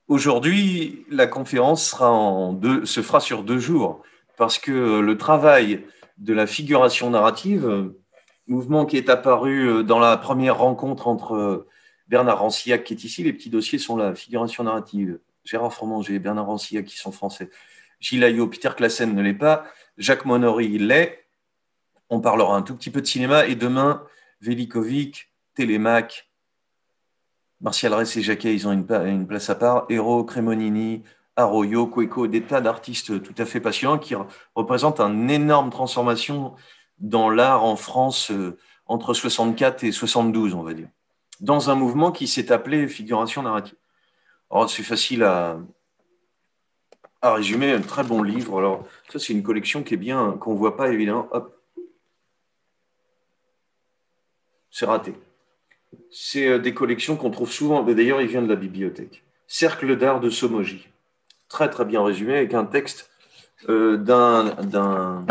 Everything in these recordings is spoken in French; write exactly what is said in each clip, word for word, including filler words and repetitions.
Aujourd'hui, la conférence sera en deux, se fera sur deux jours parce que le travail de la figuration narrative, mouvement qui est apparu dans la première rencontre entre Bernard Rancillac qui est ici, les petits dossiers sont la figuration narrative, Gérard Fromanger, Bernard Rancillac qui sont français, Gilles Ayot, Peter Classen ne l'est pas, Jacques Monory il l'est. On parlera un tout petit peu de cinéma et demain, Velikovic, Télémaque, Martial Ress et Jacquet, ils ont une, une place à part. Hérault, Cremonini, Arroyo, Cueco, des tas d'artistes tout à fait passionnants qui représentent une énorme transformation dans l'art en France euh, entre soixante-quatre et soixante-douze, on va dire, dans un mouvement qui s'est appelé figuration narrative. Alors, c'est facile à, à résumer, un très bon livre. Alors, ça, c'est une collection qui est bien, qu'on ne voit pas évidemment. Hop. C'est raté. C'est des collections qu'on trouve souvent, d'ailleurs il vient de la bibliothèque. Cercle d'art de Somogy, très très bien résumé avec un texte euh, d'un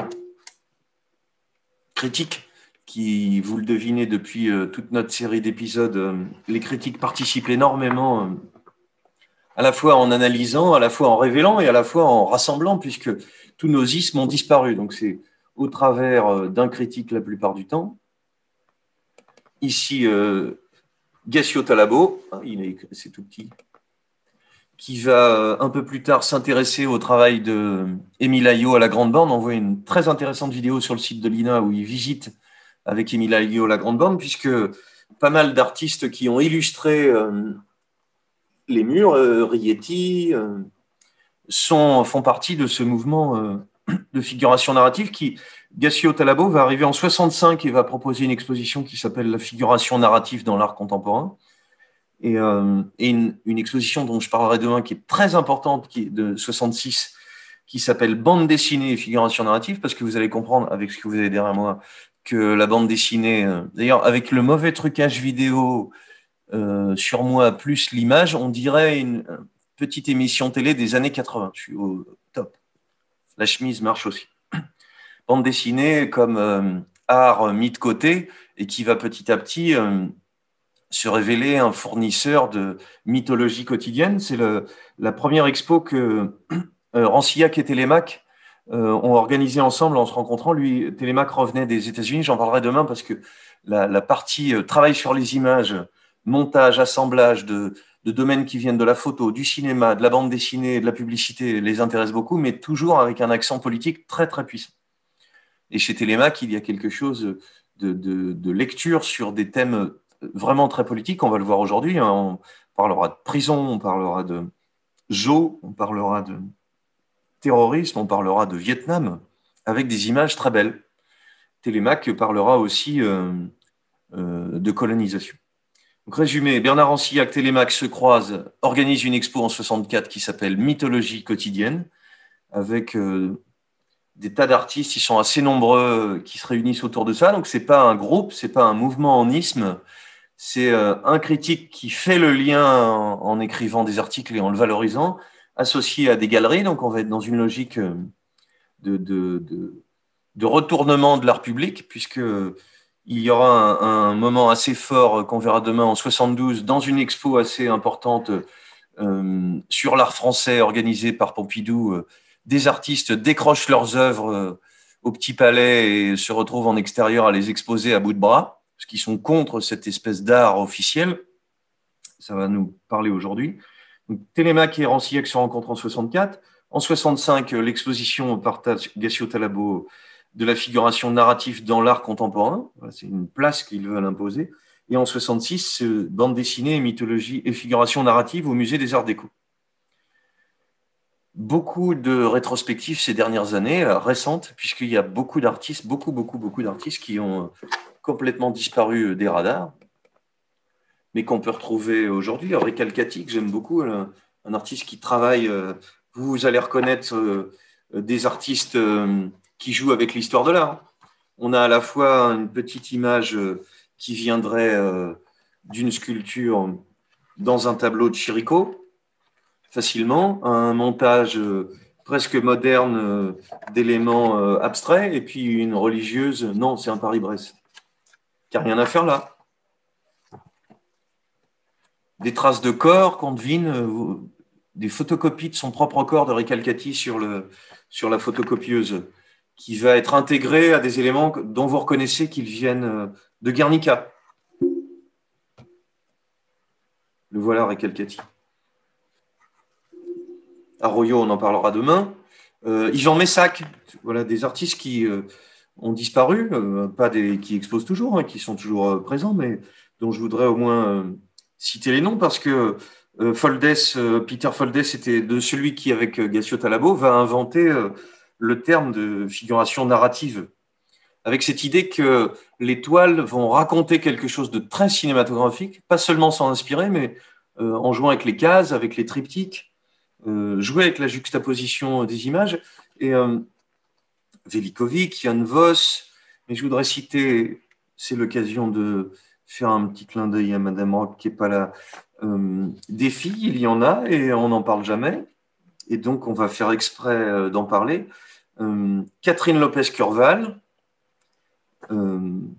critique qui, vous le devinez depuis euh, toute notre série d'épisodes, euh, les critiques participent énormément, euh, à la fois en analysant, à la fois en révélant et à la fois en rassemblant, puisque tous nos ismes ont disparu. Donc c'est au travers euh, d'un critique la plupart du temps. Ici, euh, Gassio Talabo, hein, c'est tout petit, qui va un peu plus tard s'intéresser au travail de Émile Ayo à la Grande Borne. On voit une très intéressante vidéo sur le site de l'I N A où il visite avec Émile Ayo la Grande Borne, puisque pas mal d'artistes qui ont illustré euh, les murs, euh, Rieti, euh, sont, font partie de ce mouvement euh, de figuration narrative qui, Gassio Talabo, va arriver en soixante-cinq et va proposer une exposition qui s'appelle La figuration narrative dans l'art contemporain. Et, euh, et une, une exposition dont je parlerai demain qui est très importante, qui est de soixante-six, qui s'appelle Bande dessinée et figuration narrative, parce que vous allez comprendre avec ce que vous avez derrière moi que la bande dessinée, euh, d'ailleurs avec le mauvais trucage vidéo euh, sur moi plus l'image, on dirait une, une petite émission télé des années quatre-vingts. Je suis au top. La chemise marche aussi. Bande dessinée comme euh, art mis de côté et qui va petit à petit euh, se révéler un fournisseur de mythologie quotidienne. C'est le, la première expo que euh, Rancillac et Télémaque euh, ont organisée ensemble en se rencontrant. Lui, Télémaque revenait des États-Unis, j'en parlerai demain parce que la, la partie euh, travail sur les images, montage, assemblage de, de domaines qui viennent de la photo, du cinéma, de la bande dessinée, de la publicité les intéresse beaucoup, mais toujours avec un accent politique très très puissant. Et chez Télémaque, il y a quelque chose de, de, de lecture sur des thèmes vraiment très politiques. On va le voir aujourd'hui. Hein. On parlera de prison, on parlera de Jo, on parlera de terrorisme, on parlera de Vietnam, avec des images très belles. Télémaque parlera aussi euh, euh, de colonisation. Donc, résumé, Bernard Rancillac, Télémaque se croisent, organisent une expo en soixante-quatre qui s'appelle Mythologie quotidienne, avec euh, des tas d'artistes, ils sont assez nombreux qui se réunissent autour de ça. Donc, ce n'est pas un groupe, ce n'est pas un mouvement en isme, c'est euh, un critique qui fait le lien en, en écrivant des articles et en le valorisant, associé à des galeries. Donc, on va être dans une logique de, de, de, de retournement de l'art public, puisque il y aura un, un moment assez fort qu'on verra demain en soixante-douze dans une expo assez importante euh, sur l'art français organisée par Pompidou. Euh, des artistes décrochent leurs œuvres euh, au Petit Palais et se retrouvent en extérieur à les exposer à bout de bras, parce qu'ils sont contre cette espèce d'art officiel. Ça va nous parler aujourd'hui. Donc, Télémaque et Rancillac se rencontrent en soixante-quatre. En soixante-cinq, l'exposition par Gassio Talabo de la figuration narrative dans l'art contemporain. C'est une place qu'ils veulent imposer. Et en soixante-six, bande dessinée, mythologie et figuration narrative au Musée des Arts Déco. Beaucoup de rétrospectives ces dernières années, récentes, puisqu'il y a beaucoup d'artistes, beaucoup, beaucoup, beaucoup d'artistes qui ont complètement disparu des radars, mais qu'on peut retrouver aujourd'hui. Recalcati, que j'aime beaucoup, un, un artiste qui travaille, euh, vous allez reconnaître euh, des artistes euh, qui jouent avec l'histoire de l'art. On a à la fois une petite image euh, qui viendrait euh, d'une sculpture dans un tableau de Chirico, facilement, un montage euh, presque moderne euh, d'éléments euh, abstraits, et puis une religieuse, non, c'est un Paris-Brest, qui n'a rien à faire là. Des traces de corps qu'on devine, des photocopies de son propre corps de Recalcati sur, le, sur la photocopieuse, qui va être intégré à des éléments dont vous reconnaissez qu'ils viennent de Guernica. Le voilà, Recalcati. Arroyo, on en parlera demain. Euh, Yvan Messac, voilà, des artistes qui euh, ont disparu, euh, pas des qui exposent toujours, hein, qui sont toujours euh, présents, mais dont je voudrais au moins euh, citer les noms, parce que euh, Foldes, euh, Peter Foldes était de celui qui, avec euh, Gassio Talabo, va inventer euh, le terme de figuration narrative, avec cette idée que les toiles vont raconter quelque chose de très cinématographique, pas seulement s'en inspirer, mais euh, en jouant avec les cases, avec les triptyques, euh, jouer avec la juxtaposition des images. Et euh, Velikovic, Jan Voss, mais je voudrais citer, c'est l'occasion de faire un petit clin d'œil à Madame Rock qui n'est pas là. Euh, des filles, il y en a et on n'en parle jamais. Et donc, on va faire exprès d'en parler. Euh, Catherine Lopez-Curval, euh,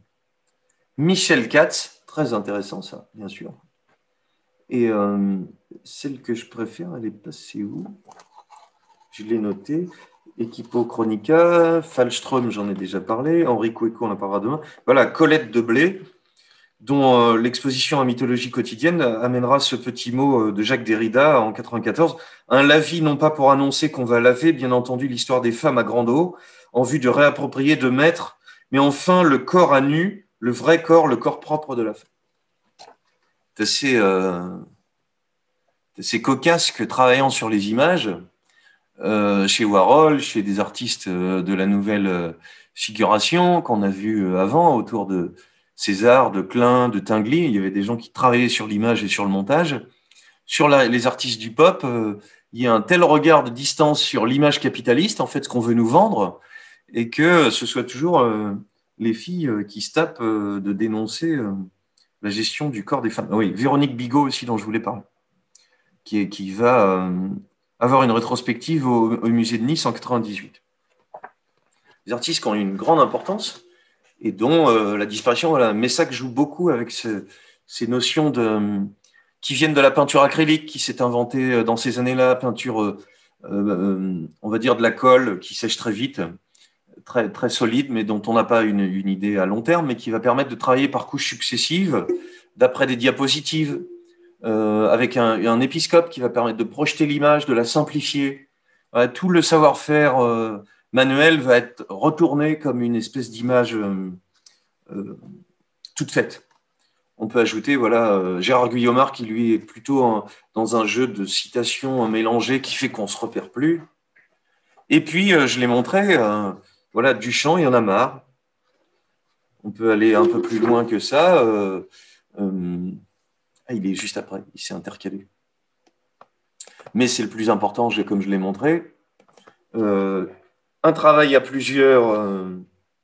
Michel Katz, très intéressant ça, bien sûr. Et euh, celle que je préfère, elle est passée où? Je l'ai notée. Equipo Chronica, Falström, j'en ai déjà parlé. Henri Cueco, on en parlera demain. Voilà, Colette de Blé, dont euh, l'exposition à mythologie quotidienne amènera ce petit mot de Jacques Derrida en quatre-vingt-quatorze. Un lavis, non pas pour annoncer qu'on va laver, bien entendu, l'histoire des femmes à grande eau, en vue de réapproprier, de mettre, mais enfin le corps à nu, le vrai corps, le corps propre de la femme. C'est assez, euh, assez cocasse que travaillant sur les images, euh, chez Warhol, chez des artistes de la nouvelle figuration qu'on a vu avant autour de César, de Klein, de Tinguely. Il y avait des gens qui travaillaient sur l'image et sur le montage. Sur la, les artistes du pop, euh, il y a un tel regard de distance sur l'image capitaliste, en fait, ce qu'on veut nous vendre, et que ce soit toujours euh, les filles euh, qui se tapent euh, de dénoncer euh, la gestion du corps des femmes. Oui, Véronique Bigot aussi, dont je voulais parler, qui, est, qui va euh, avoir une rétrospective au, au musée de Nice en quatre-vingt-dix-huit. Des artistes qui ont eu une grande importance et dont euh, la disparition, voilà, Messac joue beaucoup avec ce, ces notions de, qui viennent de la peinture acrylique qui s'est inventée dans ces années-là, peinture, euh, euh, on va dire de la colle qui sèche très vite, très, très solide, mais dont on n'a pas une, une idée à long terme, mais qui va permettre de travailler par couches successives, d'après des diapositives, euh, avec un, un épiscope qui va permettre de projeter l'image, de la simplifier. Voilà, tout le savoir-faire euh, manuel va être retourné comme une espèce d'image euh, euh, toute faite. On peut ajouter voilà, euh, Gérard Guillomard qui, lui, est plutôt en, dans un jeu de citations mélangées qui fait qu'on ne se repère plus. Et puis, euh, je l'ai montré, euh, voilà, Duchamp, il y en a marre. On peut aller un peu plus loin que ça. Euh, euh, ah, il est juste après, il s'est intercalé. Mais c'est le plus important, comme je l'ai montré. Euh, un travail à plusieurs euh,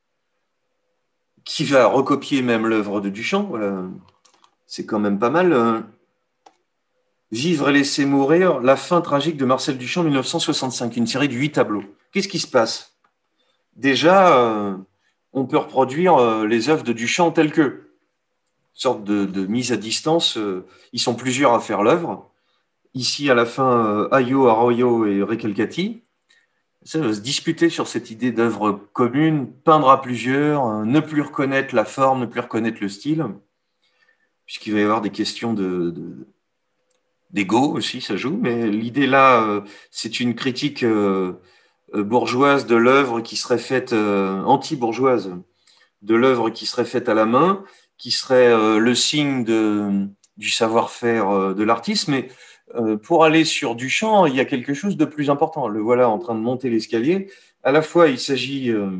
qui va recopier même l'œuvre de Duchamp. Voilà. C'est quand même pas mal. Euh, Vivre et laisser mourir, la fin tragique de Marcel Duchamp, mille neuf cent soixante-cinq, une série de huit tableaux. Qu'est-ce qui se passe? Déjà, euh, on peut reproduire euh, les œuvres de Duchamp telles que, une sorte de, de mise à distance. Euh, ils sont plusieurs à faire l'œuvre. Ici, à la fin, euh, Ayo, Arroyo et Recalcati. Ça va se disputer sur cette idée d'œuvre commune, peindre à plusieurs, euh, ne plus reconnaître la forme, ne plus reconnaître le style, puisqu'il va y avoir des questions de, de d'ego aussi, ça joue, mais l'idée là, euh, c'est une critique euh, bourgeoise de l'œuvre qui serait faite, euh, anti-bourgeoise, de l'œuvre qui serait faite à la main, qui serait euh, le signe de, du savoir-faire euh, de l'artiste, mais euh, pour aller sur Duchamp, il y a quelque chose de plus important. Le voilà en train de monter l'escalier. À la fois, il s'agit euh,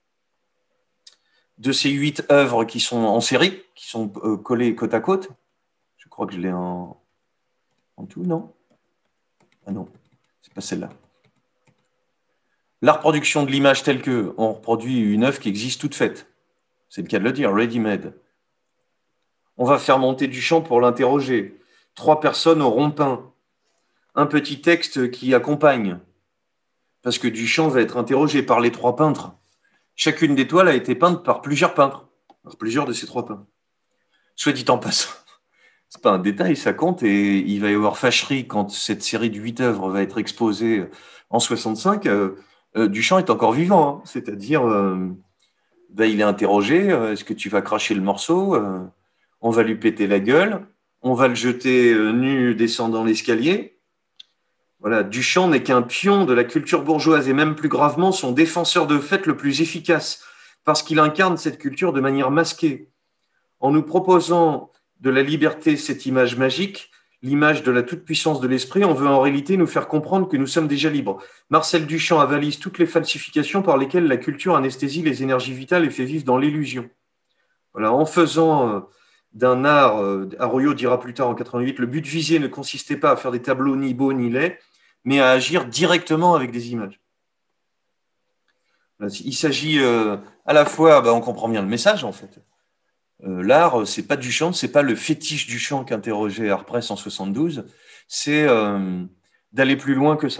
de ces huit œuvres qui sont en série, qui sont euh, collées côte à côte. Je crois que je l'ai en, en tout, non? Ah non, c'est pas celle-là. La reproduction de l'image telle que on reproduit une œuvre qui existe toute faite. C'est le cas de le dire, ready-made. On va faire monter Duchamp pour l'interroger. Trois personnes auront peint. Un petit texte qui accompagne. Parce que Duchamp va être interrogé par les trois peintres. Chacune des toiles a été peinte par plusieurs peintres. Par plusieurs de ces trois peintres. Soit dit en passant. c'est pas un détail, ça compte, et il va y avoir fâcherie quand cette série de huit œuvres va être exposée en soixante-cinq. Euh, euh, Duchamp est encore vivant, hein, c'est-à-dire, euh, ben, il est interrogé, euh, est-ce que tu vas cracher le morceau? Euh, on va lui péter la gueule, on va le jeter euh, nu descendant l'escalier. Voilà, Duchamp n'est qu'un pion de la culture bourgeoise, et même plus gravement, son défenseur de fait le plus efficace, parce qu'il incarne cette culture de manière masquée. En nous proposant de la liberté cette image magique, l'image de la toute-puissance de l'esprit, on veut en réalité nous faire comprendre que nous sommes déjà libres. Marcel Duchamp avalise toutes les falsifications par lesquelles la culture anesthésie les énergies vitales et fait vivre dans l'illusion. Voilà, en faisant euh, d'un art, euh, Arroyo dira plus tard en quatre-vingt-huit, le but visé ne consistait pas à faire des tableaux ni beaux ni laids, mais à agir directement avec des images. Il s'agit euh, à la fois, ben, on comprend bien le message en fait. Euh, l'art, c'est pas Duchamp, c'est pas le fétiche Duchamp qu'interrogeait Arpresse en soixante-douze, c'est euh, d'aller plus loin que ça.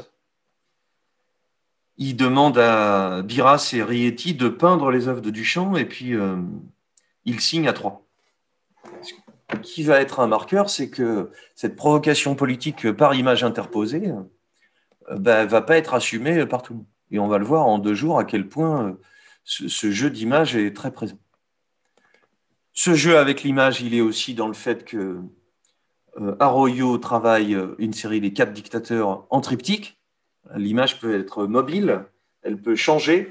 Il demande à Biras et Rietti de peindre les œuvres de Duchamp, et puis euh, il signe à trois. Ce qui va être un marqueur, c'est que cette provocation politique par image interposée euh, ben, va pas être assumée par tout le monde. Et on va le voir en deux jours à quel point euh, ce, ce jeu d'image est très présent. Ce jeu avec l'image, il est aussi dans le fait que euh, Arroyo travaille une série des quatre dictateurs en triptyque. L'image peut être mobile, elle peut changer.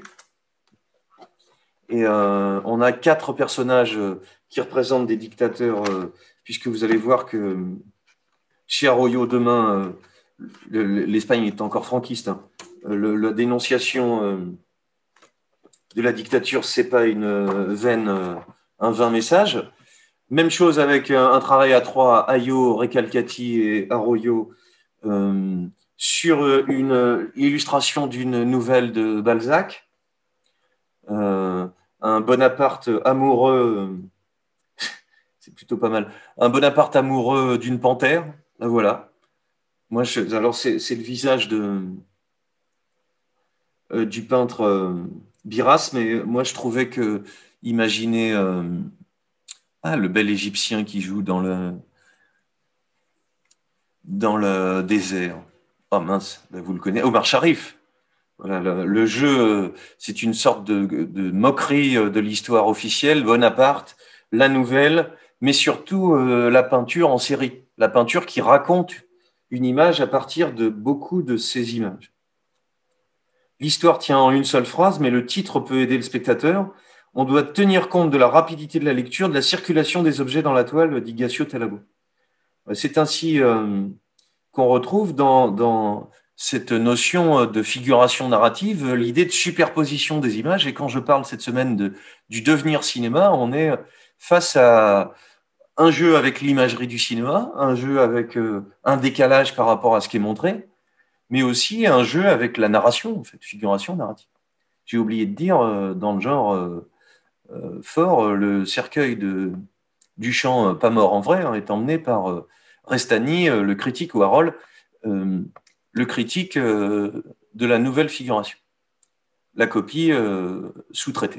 Et euh, on a quatre personnages qui représentent des dictateurs, euh, puisque vous allez voir que chez Arroyo, demain, euh, l'Espagne est encore franquiste. Hein. Le, la dénonciation euh, de la dictature, c'est pas une euh, vaine, euh, un vain message. Même chose avec un, un travail à trois, Ayo, Recalcati et Arroyo, euh, sur une illustration d'une nouvelle de Balzac. Euh, un Bonaparte amoureux, c'est plutôt pas mal, un Bonaparte amoureux d'une panthère, voilà. Moi, je, alors c'est, c'est le visage de, euh, du peintre euh, Biras, mais moi je trouvais que imaginer euh, ah, le bel Égyptien qui joue dans le, dans le désert. Oh mince, ben vous le connaissez, Omar Sharif. Voilà, le, le jeu, c'est une sorte de, de moquerie de l'histoire officielle, Bonaparte, la nouvelle, mais surtout euh, la peinture en série. La peinture qui raconte une image à partir de beaucoup de ces images. L'histoire tient en une seule phrase, mais le titre peut aider le spectateur. On doit tenir compte de la rapidité de la lecture, de la circulation des objets dans la toile, dit Gassio Talabo. C'est ainsi euh, qu'on retrouve dans, dans cette notion de figuration narrative l'idée de superposition des images. Et quand je parle cette semaine de, du devenir cinéma, on est face à un jeu avec l'imagerie du cinéma, un jeu avec euh, un décalage par rapport à ce qui est montré, mais aussi un jeu avec la narration, en fait, figuration narrative. J'ai oublié de dire, euh, dans le genre euh, euh, fort, le cercueil de Duchamp, euh, pas mort en vrai, hein, est emmené par euh, Restani, euh, le critique, ou Harold, euh, le critique euh, de la nouvelle figuration, la copie euh, sous-traitée.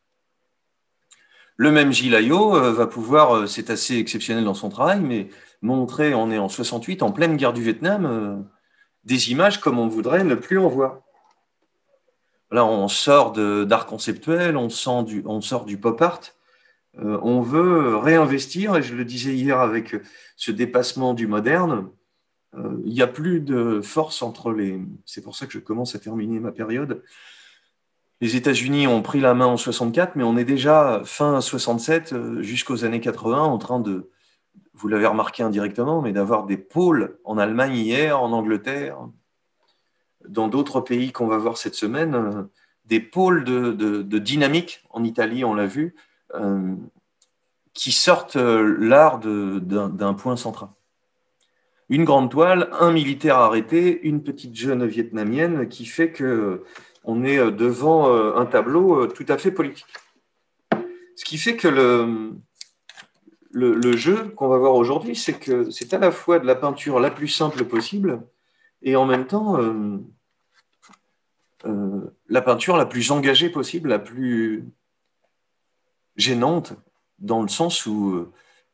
Le même Gilles Ayot euh, va pouvoir, euh, c'est assez exceptionnel dans son travail, mais montrer, on est en soixante-huit, en pleine guerre du Vietnam, euh, des images comme on voudrait ne plus en voir. Là, on sort d'art conceptuel, on, sent du, on sort du pop art, euh, on veut réinvestir, et je le disais hier avec ce dépassement du moderne, euh, il n'y a plus de force entre les... C'est pour ça que je commence à terminer ma période. Les États-Unis ont pris la main en soixante-quatre, mais on est déjà fin soixante-sept euh, jusqu'aux années quatre-vingts en train de, vous l'avez remarqué indirectement, mais d'avoir des pôles en Allemagne hier, en Angleterre, dans d'autres pays qu'on va voir cette semaine, euh, des pôles de, de, de dynamique, en Italie, on l'a vu, euh, qui sortent euh, l'art d'un point central. Une grande toile, un militaire arrêté, une petite jeune vietnamienne qui fait qu'on est devant un tableau tout à fait politique. Ce qui fait que le, le, le jeu qu'on va voir aujourd'hui, c'est que c'est à la fois de la peinture la plus simple possible et en même temps euh, euh, la peinture la plus engagée possible, la plus gênante, dans le sens où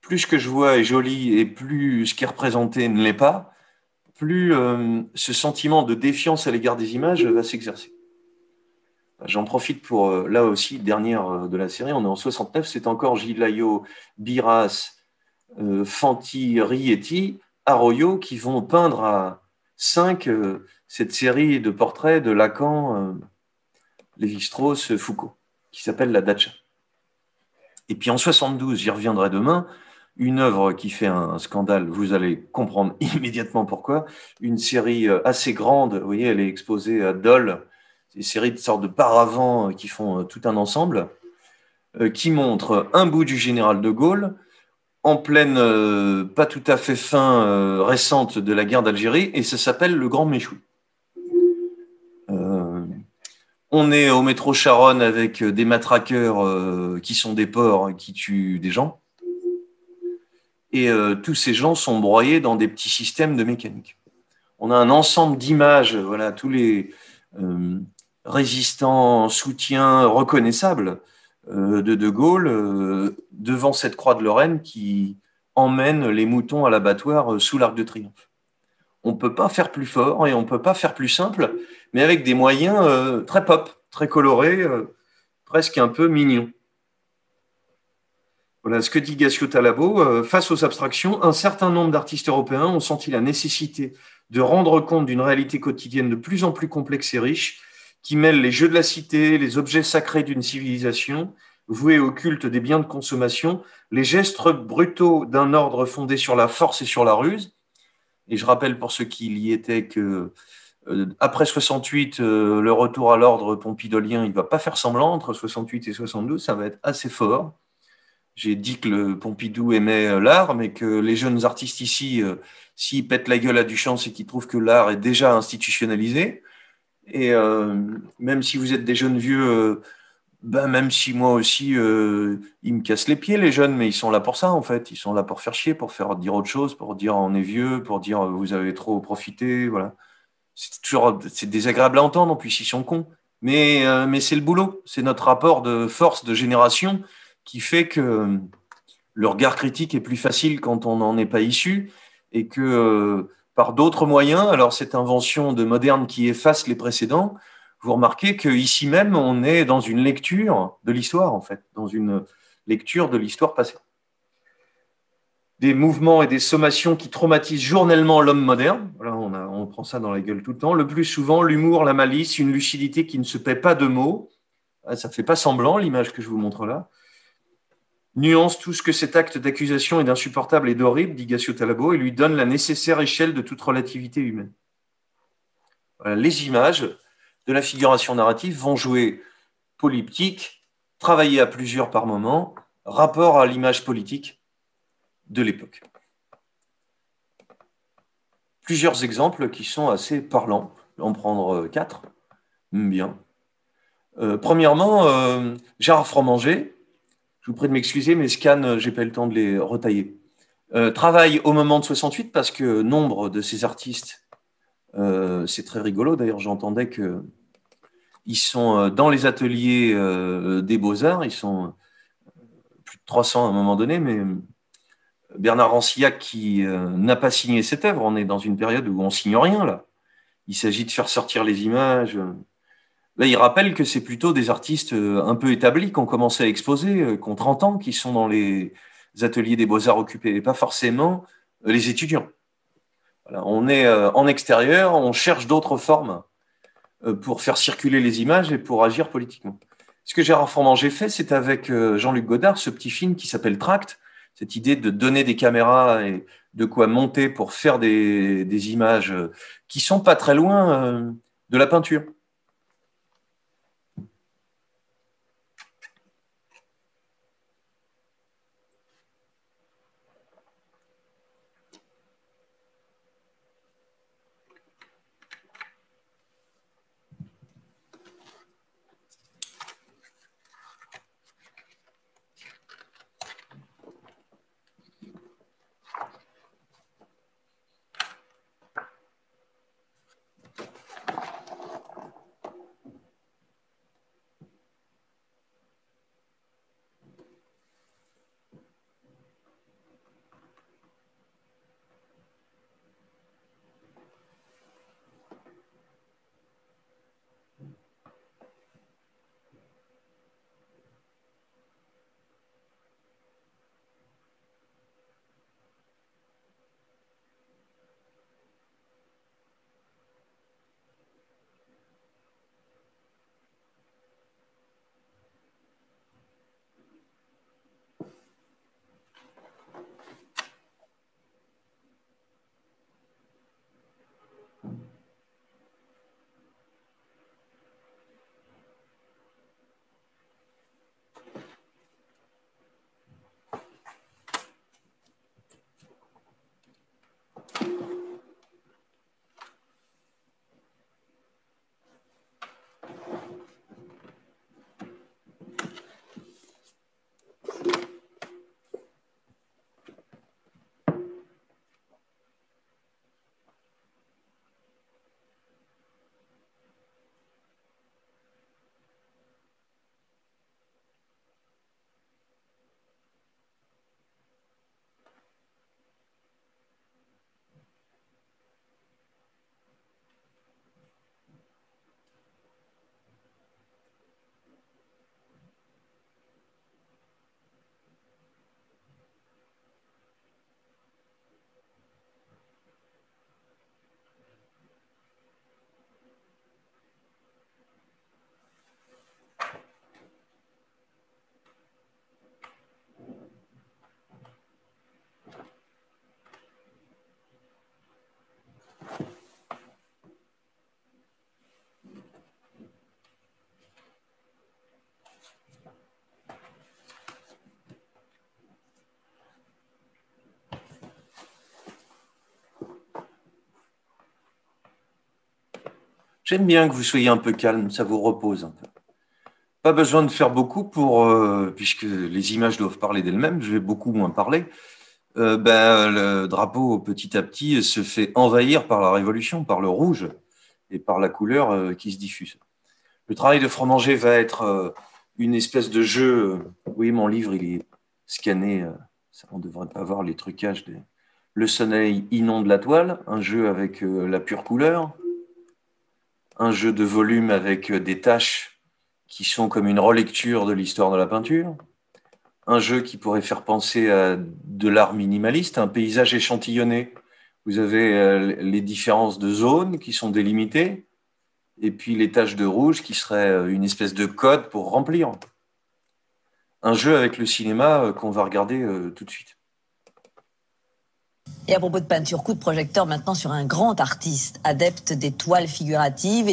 plus ce que je vois est joli et plus ce qui est représenté ne l'est pas, plus euh, ce sentiment de défiance à l'égard des images va s'exercer. J'en profite pour, euh, là aussi, dernière euh, de la série, on est en soixante-neuf, c'est encore Gilles Layot, Biras, euh, Fanti, Rieti, Arroyo qui vont peindre à cinq euh, cette série de portraits de Lacan, euh, Lévi-Strauss, Foucault, qui s'appelle La Dacha. Et puis en soixante-douze, j'y reviendrai demain, une œuvre qui fait un scandale, vous allez comprendre immédiatement pourquoi, une série assez grande, vous voyez, elle est exposée à Dole, des séries de sortes de paravents qui font tout un ensemble, qui montre un bout du général de Gaulle, en pleine, euh, pas tout à fait fin euh, récente de la guerre d'Algérie, et ça s'appelle Le Grand Méchoui. Euh, on est au métro Charonne avec des matraqueurs euh, qui sont des porcs qui tuent des gens. Et euh, tous ces gens sont broyés dans des petits systèmes de mécanique. On a un ensemble d'images, voilà, tous les euh, résistants, soutiens reconnaissables euh, de De Gaulle euh, devant cette croix de Lorraine qui emmène les moutons à l'abattoir euh, sous l'Arc de Triomphe. On ne peut pas faire plus fort et on ne peut pas faire plus simple, mais avec des moyens euh, très pop, très colorés, euh, presque un peu mignons. Voilà ce que dit Gassio Talabo. Euh, face aux abstractions, un certain nombre d'artistes européens ont senti la nécessité de rendre compte d'une réalité quotidienne de plus en plus complexe et riche, qui mêle les jeux de la cité, les objets sacrés d'une civilisation, voués au culte des biens de consommation, les gestes brutaux d'un ordre fondé sur la force et sur la ruse. Et je rappelle pour ceux qui y étaient que euh, après soixante-huit, euh, le retour à l'ordre pompidolien, il ne va pas faire semblant. Entre soixante-huit et soixante-douze, ça va être assez fort. J'ai dit que le Pompidou aimait l'art, mais que les jeunes artistes ici, euh, s'ils pètent la gueule à Duchamp, c'est qu'ils trouvent que l'art est déjà institutionnalisé. Et euh, même si vous êtes des jeunes vieux, euh, ben même si moi aussi, euh, ils me cassent les pieds, les jeunes, mais ils sont là pour ça, en fait. Ils sont là pour faire chier, pour faire dire autre chose, pour dire on est vieux, pour dire vous avez trop profité, voilà. C'est toujours c'est désagréable à entendre, en plus ils sont cons. Mais, euh, mais c'est le boulot, c'est notre rapport de force de génération qui fait que le regard critique est plus facile quand on n'en est pas issu et que euh, par d'autres moyens, alors cette invention de moderne qui efface les précédents, vous remarquez qu'ici même, on est dans une lecture de l'histoire, en fait, dans une lecture de l'histoire passée. Des mouvements et des sommations qui traumatisent journellement l'homme moderne. Voilà, on, a, on prend ça dans la gueule tout le temps. Le plus souvent, l'humour, la malice, une lucidité qui ne se paie pas de mots. Ça ne fait pas semblant, l'image que je vous montre là. Nuance tout ce que cet acte d'accusation est d'insupportable et d'horrible, dit Gassio Talabo, et lui donne la nécessaire échelle de toute relativité humaine. Voilà, les images de la figuration narrative vont jouer polyptyque, travailler à plusieurs par moment, rapport à l'image politique de l'époque. Plusieurs exemples qui sont assez parlants. Je vais en prendre quatre. Bien. Euh, premièrement, euh, Gérard Fromanger. Je vous prie de m'excuser, mes scans, je n'ai pas eu le temps de les retailler. Euh, travaille au moment de soixante-huit parce que nombre de ces artistes, euh, c'est très rigolo, d'ailleurs j'entendais qu'ils sont dans les ateliers euh, des Beaux-Arts, ils sont plus de trois cents à un moment donné, mais Bernard Rancillac qui euh, n'a pas signé cette œuvre, on est dans une période où on signe rien là. Il s'agit de faire sortir les images. Là, il rappelle que c'est plutôt des artistes un peu établis qui ont commencé à exposer, qui ont trente ans, qui sont dans les ateliers des Beaux-Arts occupés, et pas forcément les étudiants. Voilà, on est en extérieur, on cherche d'autres formes pour faire circuler les images et pour agir politiquement. Ce que Gérard Fromanger fait, c'est avec Jean-Luc Godard, ce petit film qui s'appelle Tract, cette idée de donner des caméras et de quoi monter pour faire des, des images qui sont pas très loin de la peinture. J'aime bien que vous soyez un peu calme, ça vous repose un peu. Pas besoin de faire beaucoup pour, euh, puisque les images doivent parler d'elles-mêmes, je vais beaucoup moins parler. Euh, ben, le drapeau, petit à petit, se fait envahir par la Révolution, par le rouge et par la couleur euh, qui se diffuse. Le travail de Fromanger va être euh, une espèce de jeu. Vous voyez, mon livre, il est scanné. Euh, ça, on ne devrait pas voir les trucages. Des... Le soleil inonde la toile, un jeu avec euh, la pure couleur, un jeu de volume avec euh, des taches qui sont comme une relecture de l'histoire de la peinture, un jeu qui pourrait faire penser à de l'art minimaliste, un paysage échantillonné. Vous avez euh, les différences de zones qui sont délimitées, et puis les taches de rouge qui seraient une espèce de code pour remplir. Un jeu avec le cinéma euh, qu'on va regarder euh, tout de suite. Et à propos de peinture, coup de projecteur maintenant sur un grand artiste, adepte des toiles figuratives.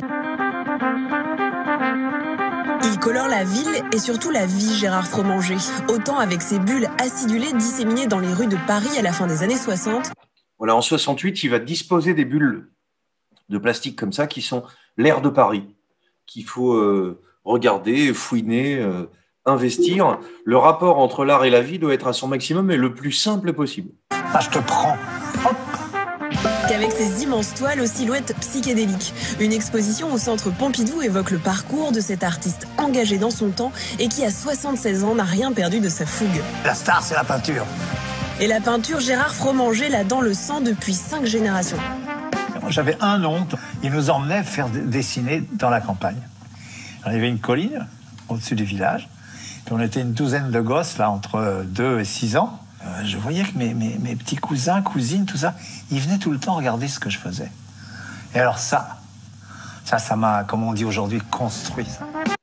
Il colore la ville et surtout la vie, Gérard Fromanger. Autant avec ses bulles acidulées disséminées dans les rues de Paris à la fin des années soixante. Voilà, en soixante-huit, il va disposer des bulles de plastique comme ça qui sont l'air de Paris, qu'il faut euh, regarder, fouiner, euh, investir. Le rapport entre l'art et la vie doit être à son maximum et le plus simple possible. Ah, je te prends. Hop. Qu'avec ses immenses toiles aux silhouettes psychédéliques. Une exposition au centre Pompidou évoque le parcours de cet artiste engagé dans son temps et qui, à soixante-seize ans, n'a rien perdu de sa fougue. La star, c'est la peinture. Et la peinture, Gérard Fromanger l'a dans le sang depuis cinq générations. J'avais un oncle, il nous emmenait faire dessiner dans la campagne. Il y avait une colline au-dessus du village. Puis on était une douzaine de gosses, là, entre deux et six ans. Euh, je voyais que mes, mes, mes petits cousins, cousines, tout ça, ils venaient tout le temps regarder ce que je faisais. Et alors ça, ça, ça m'a, comme on dit aujourd'hui, construit. Ça.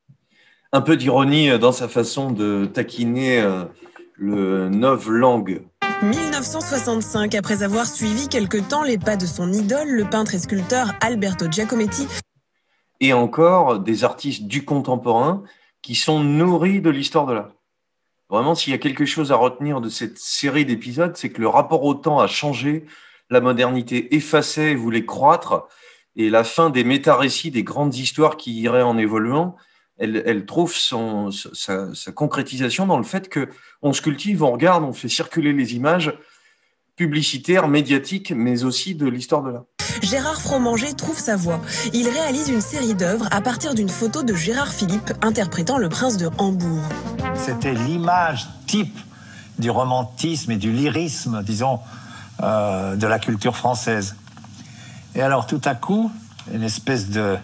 Un peu d'ironie dans sa façon de taquiner euh, le novlangue. mille neuf cent soixante-cinq, après avoir suivi quelque temps les pas de son idole, le peintre et sculpteur Alberto Giacometti. Et encore des artistes du contemporain qui sont nourris de l'histoire de l'art. Vraiment, s'il y a quelque chose à retenir de cette série d'épisodes, c'est que le rapport au temps a changé, la modernité effaçait et voulait croître, et la fin des méta-récits, des grandes histoires qui iraient en évoluant, elle, elle trouve son, sa, sa concrétisation dans le fait qu'on se cultive, on regarde, on fait circuler les images publicitaires, médiatiques, mais aussi de l'histoire de l'art. Gérard Fromanger trouve sa voie. Il réalise une série d'œuvres à partir d'une photo de Gérard Philipe interprétant le prince de Hambourg. C'était l'image type du romantisme et du lyrisme, disons, euh, de la culture française. Et alors, tout à coup, une espèce de,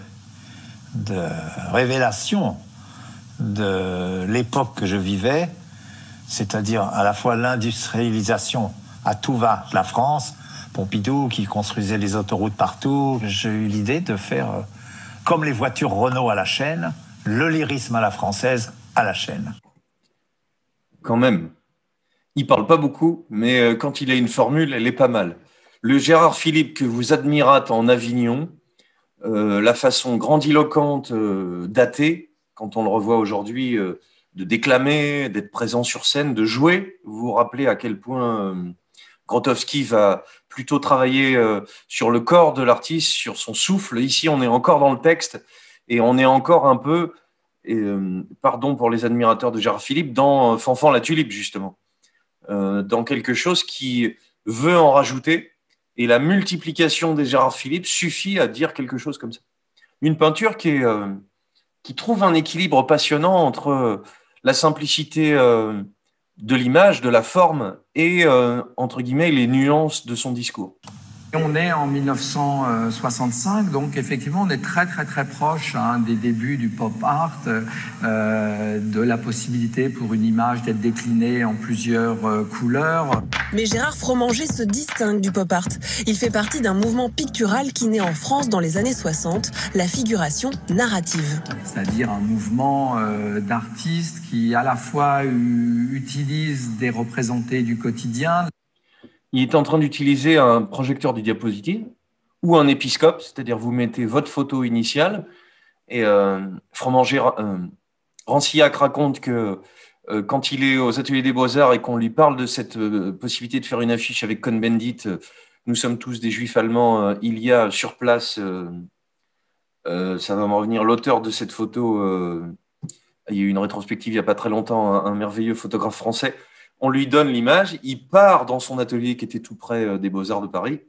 de révélation de l'époque que je vivais, c'est-à-dire à la fois l'industrialisation à tout va de la France, Pompidou qui construisait les autoroutes partout. J'ai eu l'idée de faire, euh, comme les voitures Renault à la chaîne, le lyrisme à la française à la chaîne. Quand même. Il parle pas beaucoup, mais euh, quand il a une formule, elle est pas mal. Le Gérard Philipe que vous admirâtes en Avignon, euh, la façon grandiloquente, euh, datée, quand on le revoit aujourd'hui, euh, de déclamer, d'être présent sur scène, de jouer. Vous vous rappelez à quel point euh, Grotowski va plutôt travailler euh, sur le corps de l'artiste, sur son souffle. Ici, on est encore dans le texte et on est encore un peu, et, euh, pardon pour les admirateurs de Gérard Philipe, dans Fanfan la tulipe, justement. Euh, dans quelque chose qui veut en rajouter. Et la multiplication des Gérard Philipe suffit à dire quelque chose comme ça. Une peinture qui, est, euh, qui trouve un équilibre passionnant entre la simplicité euh, de l'image, de la forme et, euh, entre guillemets, les nuances de son discours. On est en mille neuf cent soixante-cinq, donc effectivement on est très très très proche hein, des débuts du pop art, euh, de la possibilité pour une image d'être déclinée en plusieurs euh, couleurs. Mais Gérard Fromanger se distingue du pop art. Il fait partie d'un mouvement pictural qui naît en France dans les années soixante, la figuration narrative. C'est-à-dire un mouvement euh, d'artistes qui à la fois euh, utilisent des représentés du quotidien. Il est en train d'utiliser un projecteur de diapositive ou un épiscope, c'est-à-dire vous mettez votre photo initiale et euh, Fromanger, euh, Rancillac raconte que euh, quand il est aux ateliers des Beaux-Arts et qu'on lui parle de cette euh, possibilité de faire une affiche avec Cohn-Bendit, euh, nous sommes tous des juifs allemands, euh, il y a sur place euh, Euh, ça va me revenir, l'auteur de cette photo, euh, il y a eu une rétrospective il n'y a pas très longtemps, un, un merveilleux photographe français. On lui donne l'image, il part dans son atelier qui était tout près euh, des Beaux-Arts de Paris,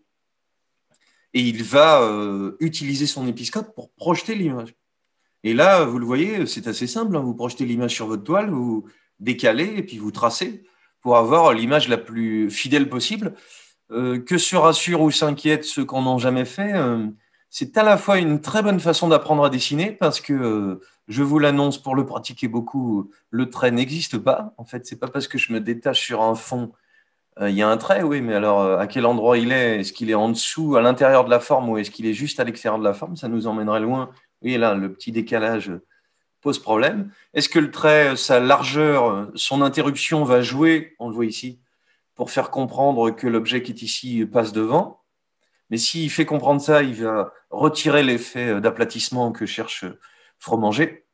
et il va euh, utiliser son épiscope pour projeter l'image. Et là, vous le voyez, c'est assez simple, hein, vous projetez l'image sur votre toile, vous décalez et puis vous tracez pour avoir l'image la plus fidèle possible. Euh, que se rassurent ou s'inquiètent ceux qui n'en ont jamais fait, euh, c'est à la fois une très bonne façon d'apprendre à dessiner parce que, euh, je vous l'annonce, pour le pratiquer beaucoup, le trait n'existe pas. En fait, c'est pas parce que je me détache sur un fond, euh, il y a un trait, oui, mais alors euh, à quel endroit il est? Est-ce qu'il est en dessous, à l'intérieur de la forme, ou est-ce qu'il est juste à l'extérieur de la forme? Ça nous emmènerait loin. Oui, là, le petit décalage pose problème. Est-ce que le trait, sa largeur, son interruption va jouer, on le voit ici, pour faire comprendre que l'objet qui est ici passe devant? Mais s'il fait comprendre ça, il va retirer l'effet d'aplatissement que cherche Fromanger.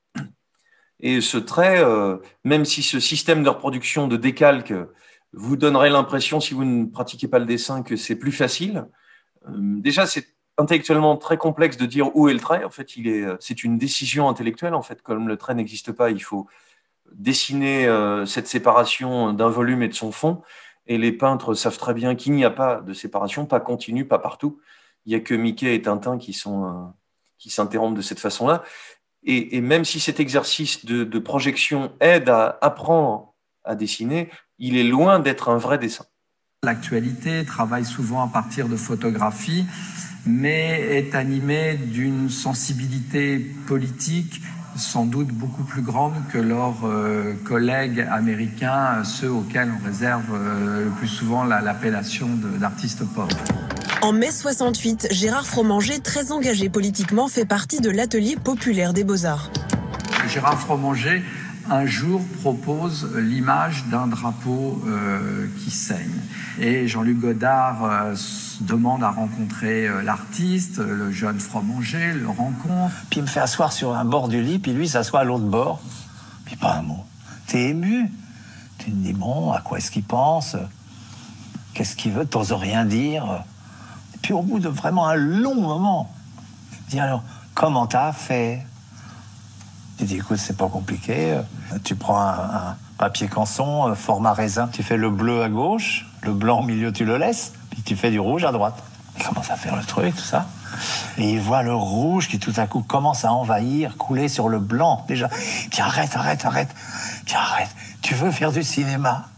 Et ce trait, euh, même si ce système de reproduction de décalque vous donnerait l'impression, si vous ne pratiquez pas le dessin, que c'est plus facile, euh, déjà, c'est intellectuellement très complexe de dire où est le trait. En fait, il est, c'est une décision intellectuelle. En fait, comme le trait n'existe pas, il faut dessiner euh, cette séparation d'un volume et de son fond. Et les peintres savent très bien qu'il n'y a pas de séparation, pas continue, pas partout. Il n'y a que Mickey et Tintin qui, sont, euh, qui s'interrompent de cette façon-là. Et, et même si cet exercice de, de projection aide à apprendre à dessiner, il est loin d'être un vrai dessin. L'actualité travaille souvent à partir de photographies, mais est animée d'une sensibilité politique sans doute beaucoup plus grande que leurs euh, collègues américains, ceux auxquels on réserve euh, le plus souvent la, l'appellation d'artiste pop. En mai soixante-huit, Gérard Fromanger, très engagé politiquement, fait partie de l'atelier populaire des Beaux-Arts. Gérard Fromanger, un jour, propose l'image d'un drapeau euh, qui saigne. Et Jean-Luc Godard euh, demande à rencontrer euh, l'artiste, le jeune Fromanger, le rencontre. Puis il me fait asseoir sur un bord du lit, puis lui s'assoit à l'autre bord. Puis pas un mot. T'es ému. Tu te dis, bon, à quoi est-ce qu'il pense? Qu'est-ce qu'il veut? T'oses rien dire. Et puis au bout de vraiment un long moment, il dit, alors, comment t'as fait? Il dit, écoute, c'est pas compliqué. Tu prends un, un papier canson, format raisin, tu fais le bleu à gauche, le blanc au milieu, tu le laisses, puis tu fais du rouge à droite. Il commence à faire le truc, tout ça. Et il voit le rouge qui tout à coup commence à envahir, couler sur le blanc. Déjà, il dit, arrête, arrête, arrête. Il dit, arrête, tu veux faire du cinéma?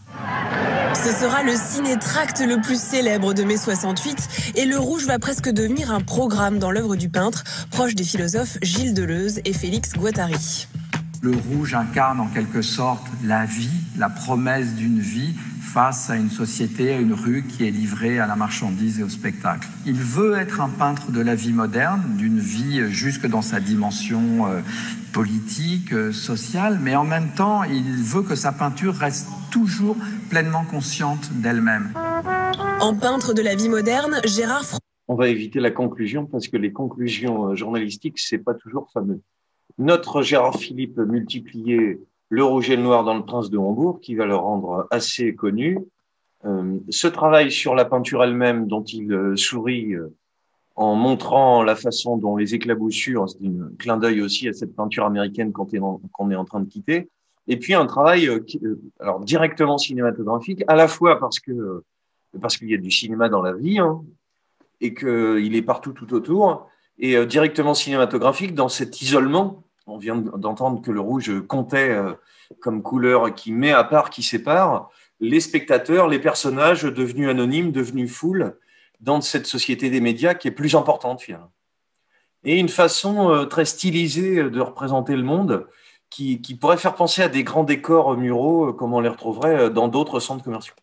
Ce sera le ciné-tract le plus célèbre de mai soixante-huit et le rouge va presque devenir un programme dans l'œuvre du peintre, proche des philosophes Gilles Deleuze et Félix Guattari. Le rouge incarne en quelque sorte la vie, la promesse d'une vie face à une société, à une rue qui est livrée à la marchandise et au spectacle. Il veut être un peintre de la vie moderne, d'une vie jusque dans sa dimension euh, politique, euh, sociale, mais en même temps, il veut que sa peinture reste toujours pleinement consciente d'elle-même. En peintre de la vie moderne, Gérard Fromanger... On va éviter la conclusion parce que les conclusions journalistiques, c'est pas toujours fameux. Notre Gérard Philipe multipliait le rouge et le noir dans Le Prince de Hambourg, qui va le rendre assez connu. Euh, ce travail sur la peinture elle-même, dont il euh, sourit euh, en montrant la façon dont les éclaboussures, c'est un clin d'œil aussi à cette peinture américaine qu'on est, qu'on est en train de quitter. Et puis un travail euh, qui, euh, alors directement cinématographique, à la fois parce que euh, parce qu'il y a du cinéma dans la vie, hein, et qu'il est partout tout autour, et euh, directement cinématographique dans cet isolement. On vient d'entendre que le rouge comptait euh, comme couleur qui met à part, qui sépare les spectateurs, les personnages devenus anonymes, devenus foule, dans cette société des médias qui est plus importante finalement. Et une façon euh, très stylisée de représenter le monde qui, qui pourrait faire penser à des grands décors muraux euh, comme on les retrouverait dans d'autres centres commerciaux.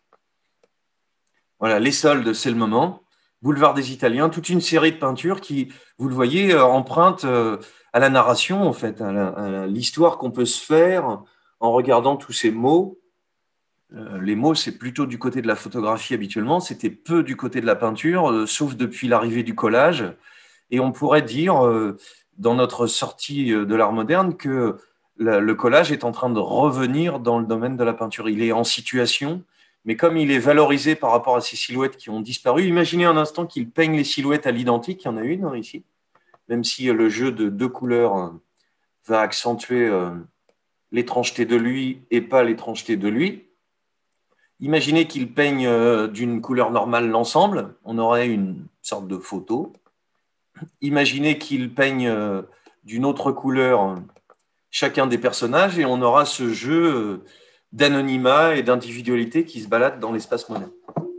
Voilà, les soldes, c'est le moment. Boulevard des Italiens, toute une série de peintures qui, vous le voyez, euh, empruntent euh, à la narration, en fait, à, la, à l'histoire qu'on peut se faire en regardant tous ces mots. Euh, les mots, c'est plutôt du côté de la photographie habituellement, c'était peu du côté de la peinture, euh, sauf depuis l'arrivée du collage. Et on pourrait dire, euh, dans notre sortie de l'art moderne, que la, le collage est en train de revenir dans le domaine de la peinture. Il est en situation, mais comme il est valorisé par rapport à ces silhouettes qui ont disparu, imaginez un instant qu'il peigne les silhouettes à l'identique, il y en a une hein, ici, même si le jeu de deux couleurs va accentuer l'étrangeté de lui et pas l'étrangeté de lui. Imaginez qu'il peigne d'une couleur normale l'ensemble, on aurait une sorte de photo. Imaginez qu'il peigne d'une autre couleur chacun des personnages et on aura ce jeu d'anonymat et d'individualité qui se balade dans l'espace moderne.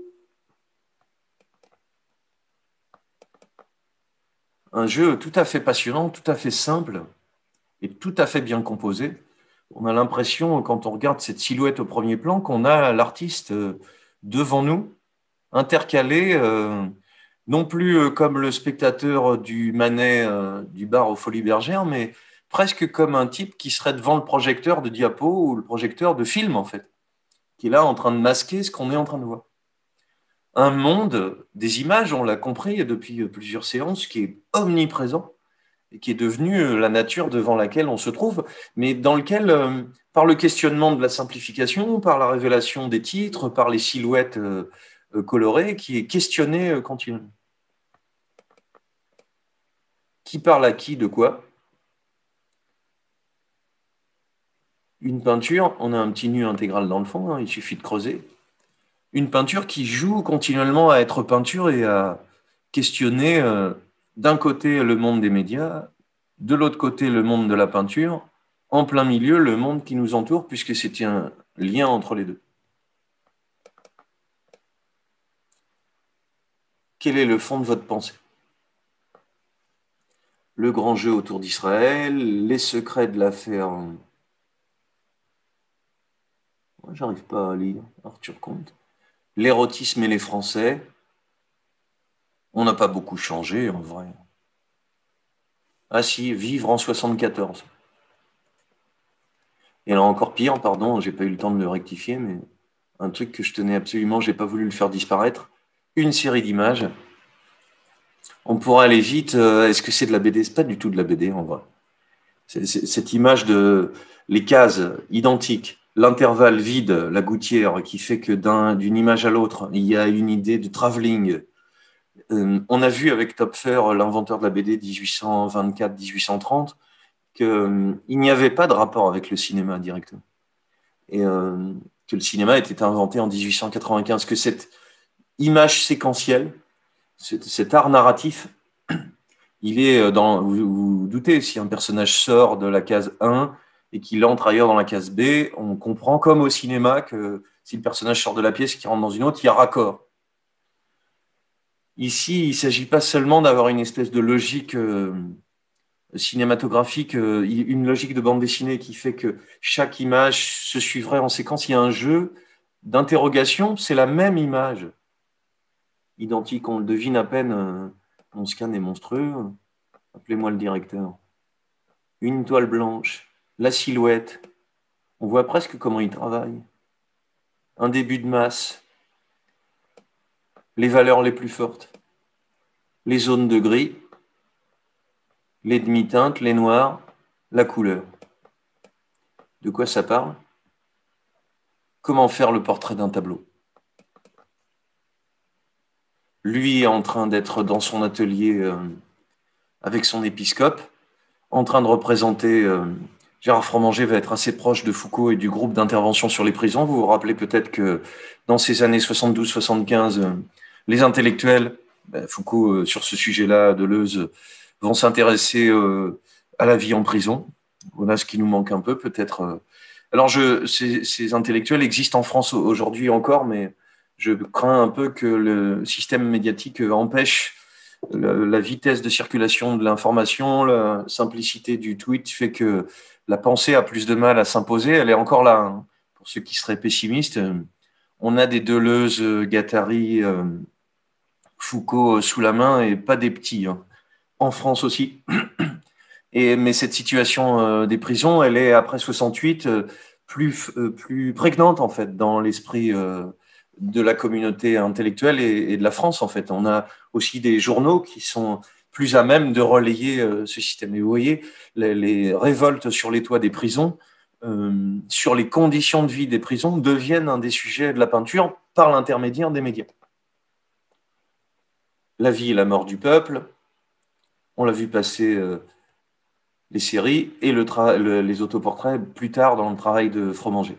Un jeu tout à fait passionnant, tout à fait simple et tout à fait bien composé. On a l'impression, quand on regarde cette silhouette au premier plan, qu'on a l'artiste devant nous, intercalé, euh, non plus comme le spectateur du Manet euh, du bar aux Folies Bergères, mais presque comme un type qui serait devant le projecteur de diapo ou le projecteur de film, en fait, qui est là en train de masquer ce qu'on est en train de voir. Un monde des images, on l'a compris depuis plusieurs séances, qui est omniprésent, et qui est devenu la nature devant laquelle on se trouve, mais dans lequel, euh, par le questionnement de la simplification, par la révélation des titres, par les silhouettes euh, euh, colorées, qui est questionné euh, continuellement. Qui parle à qui, de quoi? Une peinture, on a un petit nu intégral dans le fond, hein, il suffit de creuser. Une peinture qui joue continuellement à être peinture et à questionner euh, d'un côté le monde des médias, de l'autre côté le monde de la peinture, en plein milieu le monde qui nous entoure, puisque c'est un lien entre les deux. Quel est le fond de votre pensée? Le grand jeu autour d'Israël, les secrets de l'affaire... J'arrive pas à lire Arthur Comte. L'érotisme et les Français. On n'a pas beaucoup changé, en vrai. Ah si, vivre en soixante-quatorze. Et là encore pire, pardon, j'ai pas eu le temps de le rectifier, mais un truc que je tenais absolument, j'ai pas voulu le faire disparaître. Une série d'images. On pourrait aller vite. Euh, Est-ce que c'est de la B D? C'est pas du tout de la B D, en vrai. C'est, c'est, cette image de les cases identiques, l'intervalle vide, la gouttière, qui fait que d'un, d'une image à l'autre, il y a une idée de travelling. Euh, on a vu avec Topfer, l'inventeur de la B D dix-huit cent vingt-quatre dix-huit cent trente, qu'il euh, n'y avait pas de rapport avec le cinéma directement. Et euh, que le cinéma était inventé en dix-huit cent quatre-vingt-quinze, que cette image séquentielle, cet, cet art narratif, il est dans, vous vous doutez, si un personnage sort de la case un et qu'il entre ailleurs dans la case B, on comprend comme au cinéma que si le personnage sort de la pièce et qu'il rentre dans une autre, il y a raccord. Ici, il ne s'agit pas seulement d'avoir une espèce de logique euh, cinématographique, euh, une logique de bande dessinée qui fait que chaque image se suivrait en séquence. Il y a un jeu d'interrogation, c'est la même image. Identique, on le devine à peine. Euh, mon scan est monstrueux. Appelez-moi le directeur. Une toile blanche, la silhouette. On voit presque comment il travaille. Un début de masse. Les valeurs les plus fortes. Les zones de gris. Les demi-teintes, les noirs, la couleur. De quoi ça parle? Comment faire le portrait d'un tableau? Lui est en train d'être dans son atelier euh, avec son épiscope, en train de représenter... Euh, Gérard Fromanger va être assez proche de Foucault et du groupe d'intervention sur les prisons. Vous vous rappelez peut-être que dans ces années soixante-douze soixante-quinze, euh, les intellectuels, ben, Foucault euh, sur ce sujet-là, Deleuze, vont s'intéresser euh, à la vie en prison. Voilà ce qui nous manque un peu peut-être. Euh. Alors je, ces, ces intellectuels existent en France aujourd'hui encore, mais... je crains un peu que le système médiatique empêche la vitesse de circulation de l'information, la simplicité du tweet fait que la pensée a plus de mal à s'imposer. Elle est encore là, hein. Pour ceux qui seraient pessimistes, on a des Deleuze, Guattari, Foucault sous la main et pas des petits, hein. En France aussi. Et, mais cette situation des prisons, elle est après soixante-huit plus, plus prégnante en fait dans l'esprit de la communauté intellectuelle et, et de la France, en fait. On a aussi des journaux qui sont plus à même de relayer euh, ce système. Et vous voyez, les, les révoltes sur les toits des prisons, euh, sur les conditions de vie des prisons, deviennent un des sujets de la peinture par l'intermédiaire des médias. La vie et la mort du peuple, On l'a vu passer euh, les séries et le le, les autoportraits plus tard dans le travail de Fromanger.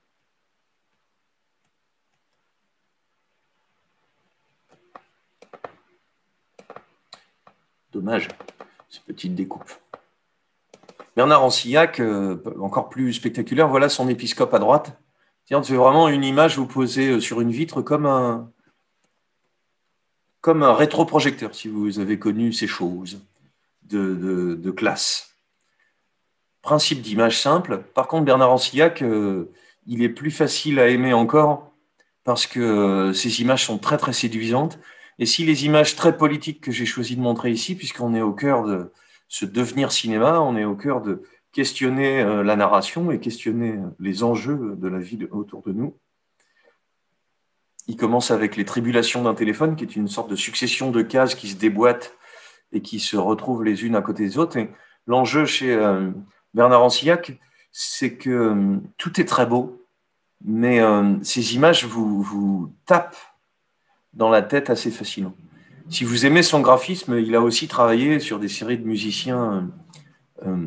Dommage, cette petite découpe. Bernard Rancillac, euh, encore plus spectaculaire, voilà son épiscope à droite. C'est vraiment une image vous posez sur une vitre comme un, comme un rétroprojecteur, si vous avez connu ces choses de, de, de classe. Principe d'image simple. Par contre, Bernard Rancillac, euh, il est plus facile à aimer encore parce que euh, ces images sont très très séduisantes. Et si les images très politiques que j'ai choisi de montrer ici, puisqu'on est au cœur de ce devenir cinéma, on est au cœur de questionner euh, la narration et questionner les enjeux de la vie de, autour de nous. Il commence avec les tribulations d'un téléphone, qui est une sorte de succession de cases qui se déboîtent et qui se retrouvent les unes à côté des autres. Et l'enjeu chez euh, Bernard Rancillac, c'est que euh, tout est très beau, mais euh, ces images vous, vous tapent dans la tête assez facilement. Si vous aimez son graphisme, il a aussi travaillé sur des séries de musiciens euh,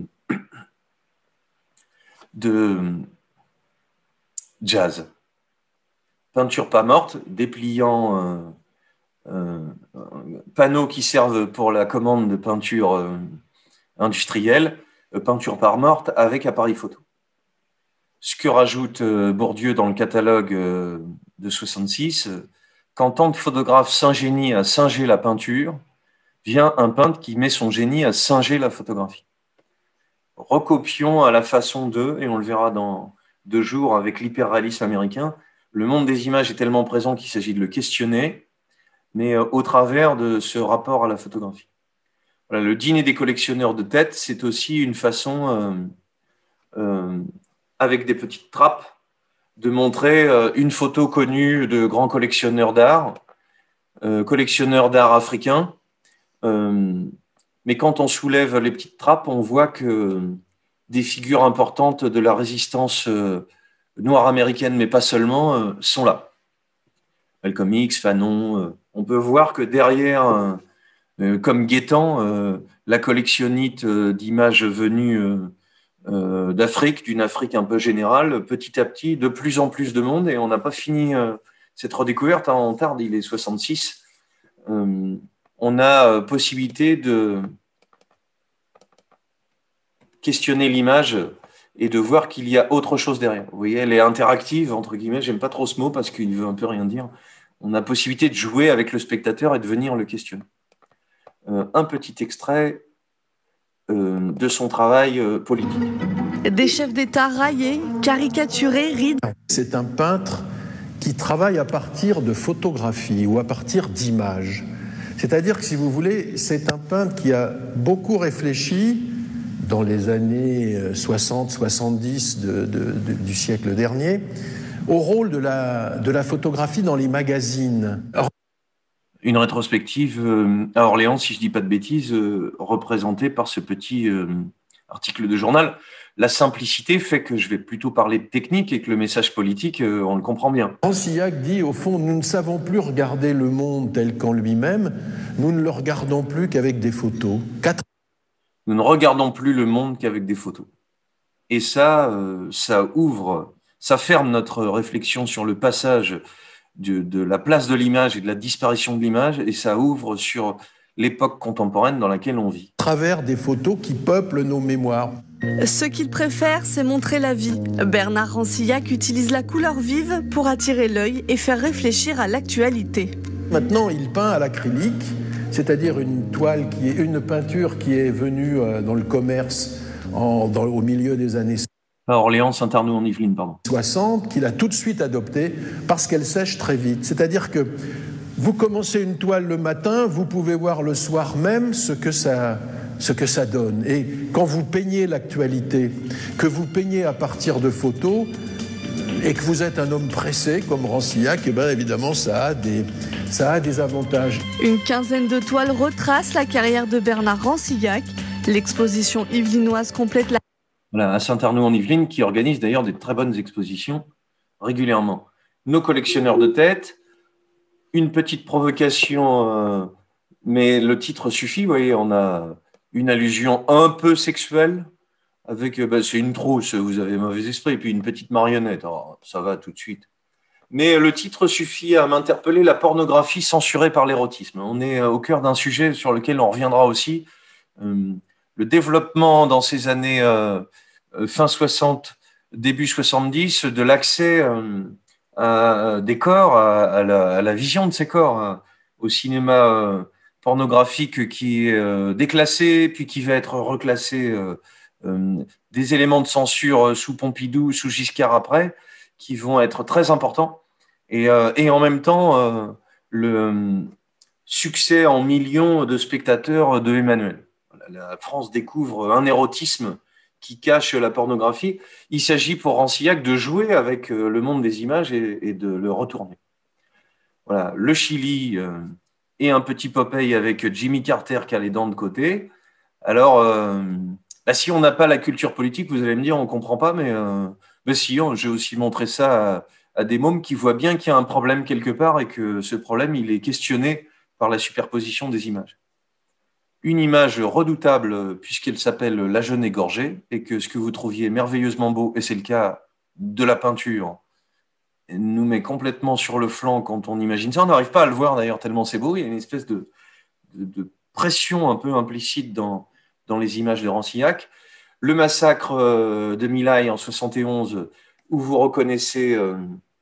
de jazz. Peinture pas morte, dépliant euh, euh, panneaux qui servent pour la commande de peinture euh, industrielle, euh, peinture pas morte avec appareil photo. Ce que rajoute euh, Bourdieu dans le catalogue euh, de soixante-six, euh, quand tant de photographes s'ingénient à singer la peinture, vient un peintre qui met son génie à singer la photographie. Recopions à la façon d'eux, et on le verra dans deux jours avec l'hyperréalisme américain, le monde des images est tellement présent qu'il s'agit de le questionner, mais euh, au travers de ce rapport à la photographie. Voilà, le dîner des collectionneurs de têtes, c'est aussi une façon, euh, euh, avec des petites trappes, de montrer euh, une photo connue de grands collectionneurs d'art, euh, collectionneurs d'art africains. Euh, mais quand on soulève les petites trappes, on voit que des figures importantes de la résistance euh, noire américaine, mais pas seulement, euh, sont là. Malcolm X, Fanon. Euh, on peut voir que derrière, euh, comme Guettant, euh, la collectionnite euh, d'images venues euh, euh, d'Afrique, d'une Afrique un peu générale, petit à petit, de plus en plus de monde, et on n'a pas fini euh, cette redécouverte, hein, on tarde, il est soixante-six. Euh, on a euh, possibilité de questionner l'image et de voir qu'il y a autre chose derrière. Vous voyez, elle est interactive, entre guillemets, j'aime pas trop ce mot parce qu'il veut un peu rien dire. On a possibilité de jouer avec le spectateur et de venir le questionner. Euh, un petit extrait euh, de son travail euh, politique. Des chefs d'État raillés, caricaturés, rides. C'est un peintre qui travaille à partir de photographies ou à partir d'images. C'est-à-dire que, si vous voulez, c'est un peintre qui a beaucoup réfléchi dans les années soixante soixante-dix de, de, de, du siècle dernier au rôle de la, de la photographie dans les magazines. Alors, une rétrospective euh, à Orléans, si je ne dis pas de bêtises, euh, représentée par ce petit euh, article de journal. La simplicité fait que je vais plutôt parler de technique et que le message politique, euh, on le comprend bien. Rancillac dit, au fond, nous ne savons plus regarder le monde tel qu'en lui-même, nous ne le regardons plus qu'avec des photos. Quatre... Nous ne regardons plus le monde qu'avec des photos. Et ça, euh, ça ouvre, ça ferme notre réflexion sur le passage de, de la place de l'image et de la disparition de l'image, et ça ouvre sur l'époque contemporaine dans laquelle on vit. À travers des photos qui peuplent nos mémoires. Ce qu'il préfère, c'est montrer la vie. Bernard Rancillac utilise la couleur vive pour attirer l'œil et faire réfléchir à l'actualité. Maintenant, il peint à l'acrylique, c'est-à-dire une toile qui est une peinture qui est venue dans le commerce en, dans, au milieu des années à Orléans, Saint-Arnaud en Yvelines, pardon. soixante, qu'il a tout de suite adoptée parce qu'elle sèche très vite. C'est-à-dire que vous commencez une toile le matin, vous pouvez voir le soir même ce que ça, ce que ça donne. Et quand vous peignez l'actualité, que vous peignez à partir de photos, et que vous êtes un homme pressé comme Rancillac, et bien évidemment ça a des, ça a des avantages. Une quinzaine de toiles retrace la carrière de Bernard Rancillac. L'exposition yvelinoise complète la... Voilà, à Saint-Arnaud en Yvelines, qui organise d'ailleurs des très bonnes expositions régulièrement. Nos collectionneurs de têtes, une petite provocation euh, Mais le titre suffit, vous voyez, on a une allusion un peu sexuelle, avec, ben, c'est une trousse, vous avez mauvais esprit, et puis une petite marionnette, alors, ça va tout de suite. Mais le titre suffit à m'interpeller, la pornographie censurée par l'érotisme. On est au cœur d'un sujet sur lequel on reviendra aussi. Euh, le développement dans ces années euh, fin soixante, début soixante-dix, de l'accès euh, à des corps, à, à, la, à la vision de ces corps, à, au cinéma euh, pornographique qui est euh, déclassé, puis qui va être reclassé, euh, euh, des éléments de censure sous Pompidou, sous Giscard après, qui vont être très importants. Et, euh, et en même temps, euh, le succès en millions de spectateurs de Emmanuel. La France découvre un érotisme qui cache la pornographie. Il s'agit pour Rancillac de jouer avec le monde des images et, et de le retourner. Voilà, le Chili euh, et un petit Popeye avec Jimmy Carter qui a les dents de côté. Alors, euh, bah, si on n'a pas la culture politique, vous allez me dire, on ne comprend pas, mais, euh, bah, si, j'ai aussi montré ça à, à des mômes qui voient bien qu'il y a un problème quelque part et que ce problème, il est questionné par la superposition des images. Une image redoutable puisqu'elle s'appelle La Jeune égorgée et que ce que vous trouviez merveilleusement beau, et c'est le cas de la peinture, nous met complètement sur le flanc quand on imagine ça. On n'arrive pas à le voir d'ailleurs tellement c'est beau. Il y a une espèce de, de, de pression un peu implicite dans, dans les images de Rancillac. Le massacre de My Lai en soixante et onze, où vous reconnaissez euh,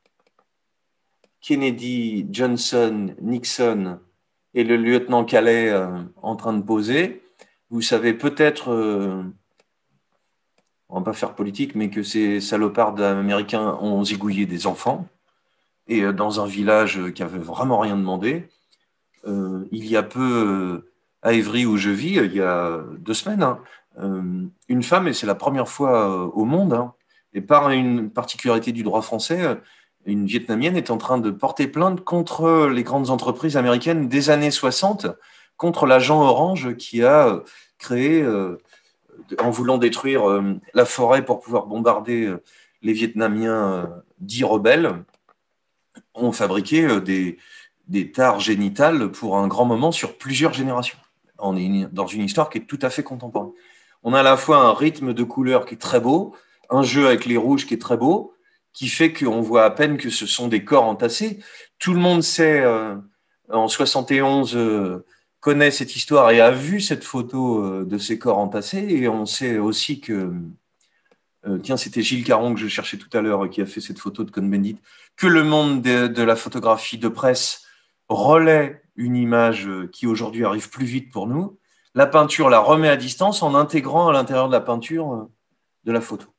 Kennedy, Johnson, Nixon et le lieutenant Calais euh, en train de poser. Vous savez peut-être, euh, on ne va pas faire politique, mais que ces salopards américains ont zigouillé des enfants. Et euh, dans un village qui avait vraiment rien demandé, euh, il y a peu, euh, à Évry où je vis, il y a deux semaines, hein, euh, une femme, et c'est la première fois euh, au monde, hein, et par une particularité du droit français, une Vietnamienne est en train de porter plainte contre les grandes entreprises américaines des années soixante, contre l'agent Orange qui a créé, euh, en voulant détruire euh, la forêt pour pouvoir bombarder euh, les Vietnamiens euh, dits rebelles, ont fabriqué euh, des, des tares génitales pour un grand moment sur plusieurs générations. On est dans une histoire qui est tout à fait contemporaine. On a à la fois un rythme de couleurs qui est très beau, un jeu avec les rouges qui est très beau, qui fait qu'on voit à peine que ce sont des corps entassés. Tout le monde sait, euh, en soixante et onze, euh, connaît cette histoire et a vu cette photo euh, de ces corps entassés. Et on sait aussi que, euh, tiens, c'était Gilles Caron que je cherchais tout à l'heure, qui a fait cette photo de Cohn-Bendit, que le monde de, de la photographie de presse relaie une image qui aujourd'hui arrive plus vite pour nous. La peinture la remet à distance en intégrant à l'intérieur de la peinture euh, de la photo.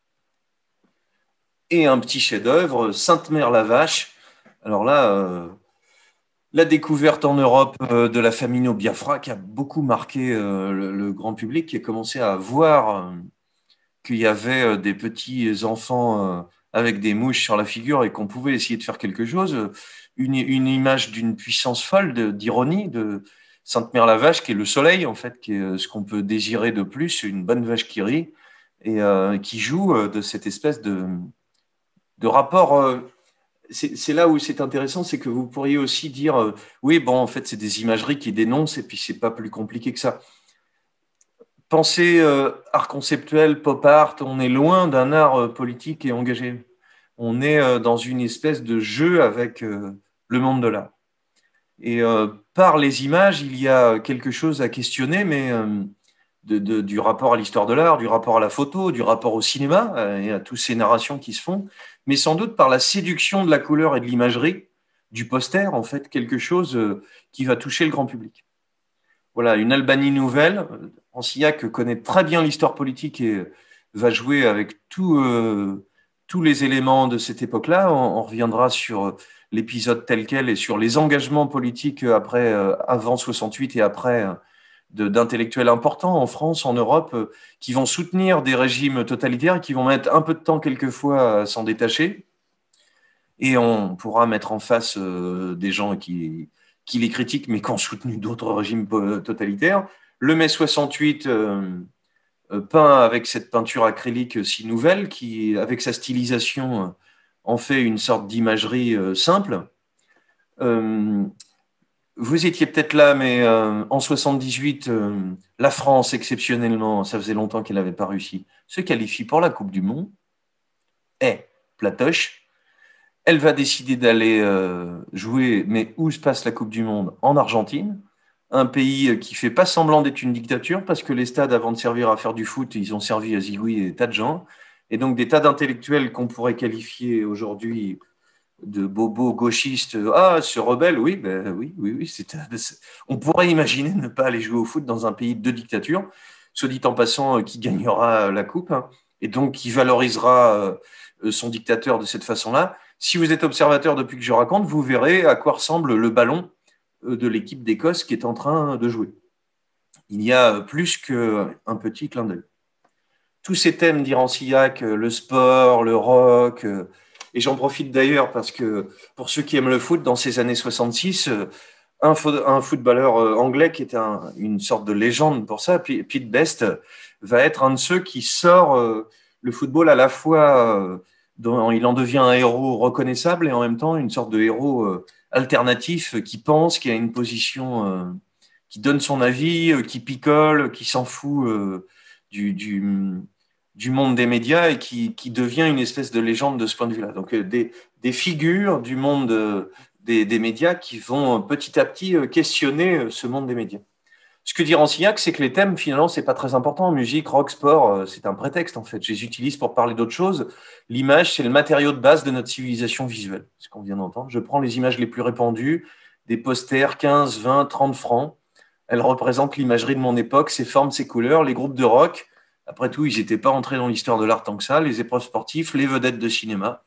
Et un petit chef-d'œuvre, Sainte-Mère-la-Vache. Alors là, euh, la découverte en Europe euh, de la famine au Biafra qui a beaucoup marqué euh, le, le grand public, qui a commencé à voir euh, qu'il y avait euh, des petits enfants euh, avec des mouches sur la figure et qu'on pouvait essayer de faire quelque chose. Une, une image d'une puissance folle, de, d'ironie, de Sainte-Mère-la-Vache, qui est le soleil, en fait, qui est ce qu'on peut désirer de plus, une bonne vache qui rit, et euh, qui joue euh, de cette espèce de... de rapport, euh, c'est, c'est là où c'est intéressant, c'est que vous pourriez aussi dire, euh, oui, bon, en fait, c'est des imageries qui dénoncent, et puis c'est pas plus compliqué que ça. Pensez euh, art conceptuel, pop art, on est loin d'un art euh, politique et engagé. On est euh, dans une espèce de jeu avec euh, le monde de l'art. Et euh, par les images, il y a quelque chose à questionner, mais euh, de, de, du rapport à l'histoire de l'art, du rapport à la photo, du rapport au cinéma, euh, et à toutes ces narrations qui se font, mais sans doute par la séduction de la couleur et de l'imagerie, du poster, en fait, quelque chose euh, qui va toucher le grand public. Voilà, une Albanie nouvelle. Rancillac connaît très bien l'histoire politique et va jouer avec tout, euh, tous les éléments de cette époque-là. On, on reviendra sur l'épisode tel quel et sur les engagements politiques après, euh, avant soixante-huit et après, de, d'intellectuels importants en France, en Europe, euh, qui vont soutenir des régimes totalitaires et qui vont mettre un peu de temps quelquefois à s'en détacher. Et on pourra mettre en face euh, des gens qui, qui les critiquent, mais qui ont soutenu d'autres régimes totalitaires. Le mai soixante-huit, euh, euh, peint avec cette peinture acrylique si nouvelle, qui, avec sa stylisation, euh, en fait une sorte d'imagerie euh, simple. Euh, vous étiez peut-être là, mais euh, en soixante-dix-huit, euh, la France, exceptionnellement, ça faisait longtemps qu'elle n'avait pas réussi, se qualifie pour la Coupe du Monde. Et, platoche, elle va décider d'aller euh, jouer, mais où se passe la Coupe du Monde? En Argentine, un pays qui fait pas semblant d'être une dictature, parce que les stades, avant de servir à faire du foot, ils ont servi à zigouiller des tas de gens, et donc des tas d'intellectuels qu'on pourrait qualifier aujourd'hui de bobos gauchistes. Ah, ce rebelle, oui, ben oui, oui, oui. C'est, on pourrait imaginer ne pas aller jouer au foot dans un pays de dictature, soit dit en passant, qui gagnera la coupe, hein, et donc qui valorisera euh, son dictateur de cette façon-là. Si vous êtes observateur depuis que je raconte, vous verrez à quoi ressemble le ballon de l'équipe d'Écosse qui est en train de jouer. Il y a plus qu'un petit clin d'œil. Tous ces thèmes d'Irancillac, le sport, le rock, et j'en profite d'ailleurs parce que pour ceux qui aiment le foot, dans ces années soixante-six, un, un footballeur anglais qui est un, une sorte de légende pour ça, Pete Best, va être un de ceux qui sort le football à la fois, dont il en devient un héros reconnaissable et en même temps une sorte de héros alternatif qui pense, qui a une position, qui donne son avis, qui picole, qui s'en fout du... du du monde des médias et qui, qui devient une espèce de légende de ce point de vue-là. Donc, des, des figures du monde des, des médias qui vont petit à petit questionner ce monde des médias. Ce que dit Rancillac, c'est que les thèmes, finalement, c'est pas très important. Musique, rock, sport, c'est un prétexte, en fait. Je les utilise pour parler d'autre chose. L'image, c'est le matériau de base de notre civilisation visuelle, ce qu'on vient d'entendre. Je prends les images les plus répandues, des posters, quinze, vingt, trente francs. Elles représentent l'imagerie de mon époque, ses formes, ses couleurs, les groupes de rock. Après tout, ils n'étaient pas entrés dans l'histoire de l'art tant que ça, les épreuves sportives, les vedettes de cinéma.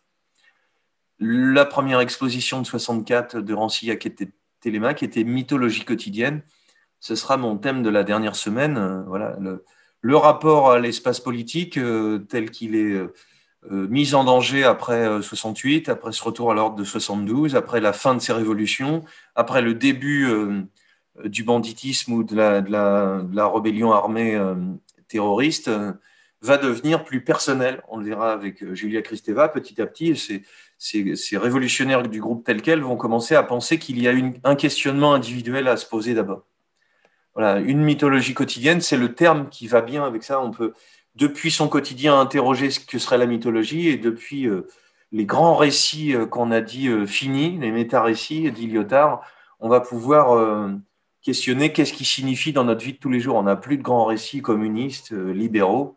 La première exposition de soixante-quatre de Rancillac et Télémaque était Mythologie quotidienne. Ce sera mon thème de la dernière semaine. Voilà, le, le rapport à l'espace politique euh, tel qu'il est euh, mis en danger après euh, soixante-huit, après ce retour à l'ordre de soixante-douze, après la fin de ces révolutions, après le début euh, du banditisme ou de la, de la, de la rébellion armée euh, terroriste, euh, va devenir plus personnel. On le verra avec euh, Julia Kristeva. Petit à petit, ces, ces, ces révolutionnaires du groupe tel quel vont commencer à penser qu'il y a une, un questionnement individuel à se poser d'abord. Voilà, une mythologie quotidienne, c'est le terme qui va bien avec ça. On peut, depuis son quotidien, interroger ce que serait la mythologie, et depuis euh, les grands récits euh, qu'on a dit euh, finis, les méta-récits d'Lyotard, on va pouvoir euh, questionner qu'est-ce qui signifie dans notre vie de tous les jours. On n'a plus de grands récits communistes, euh, libéraux.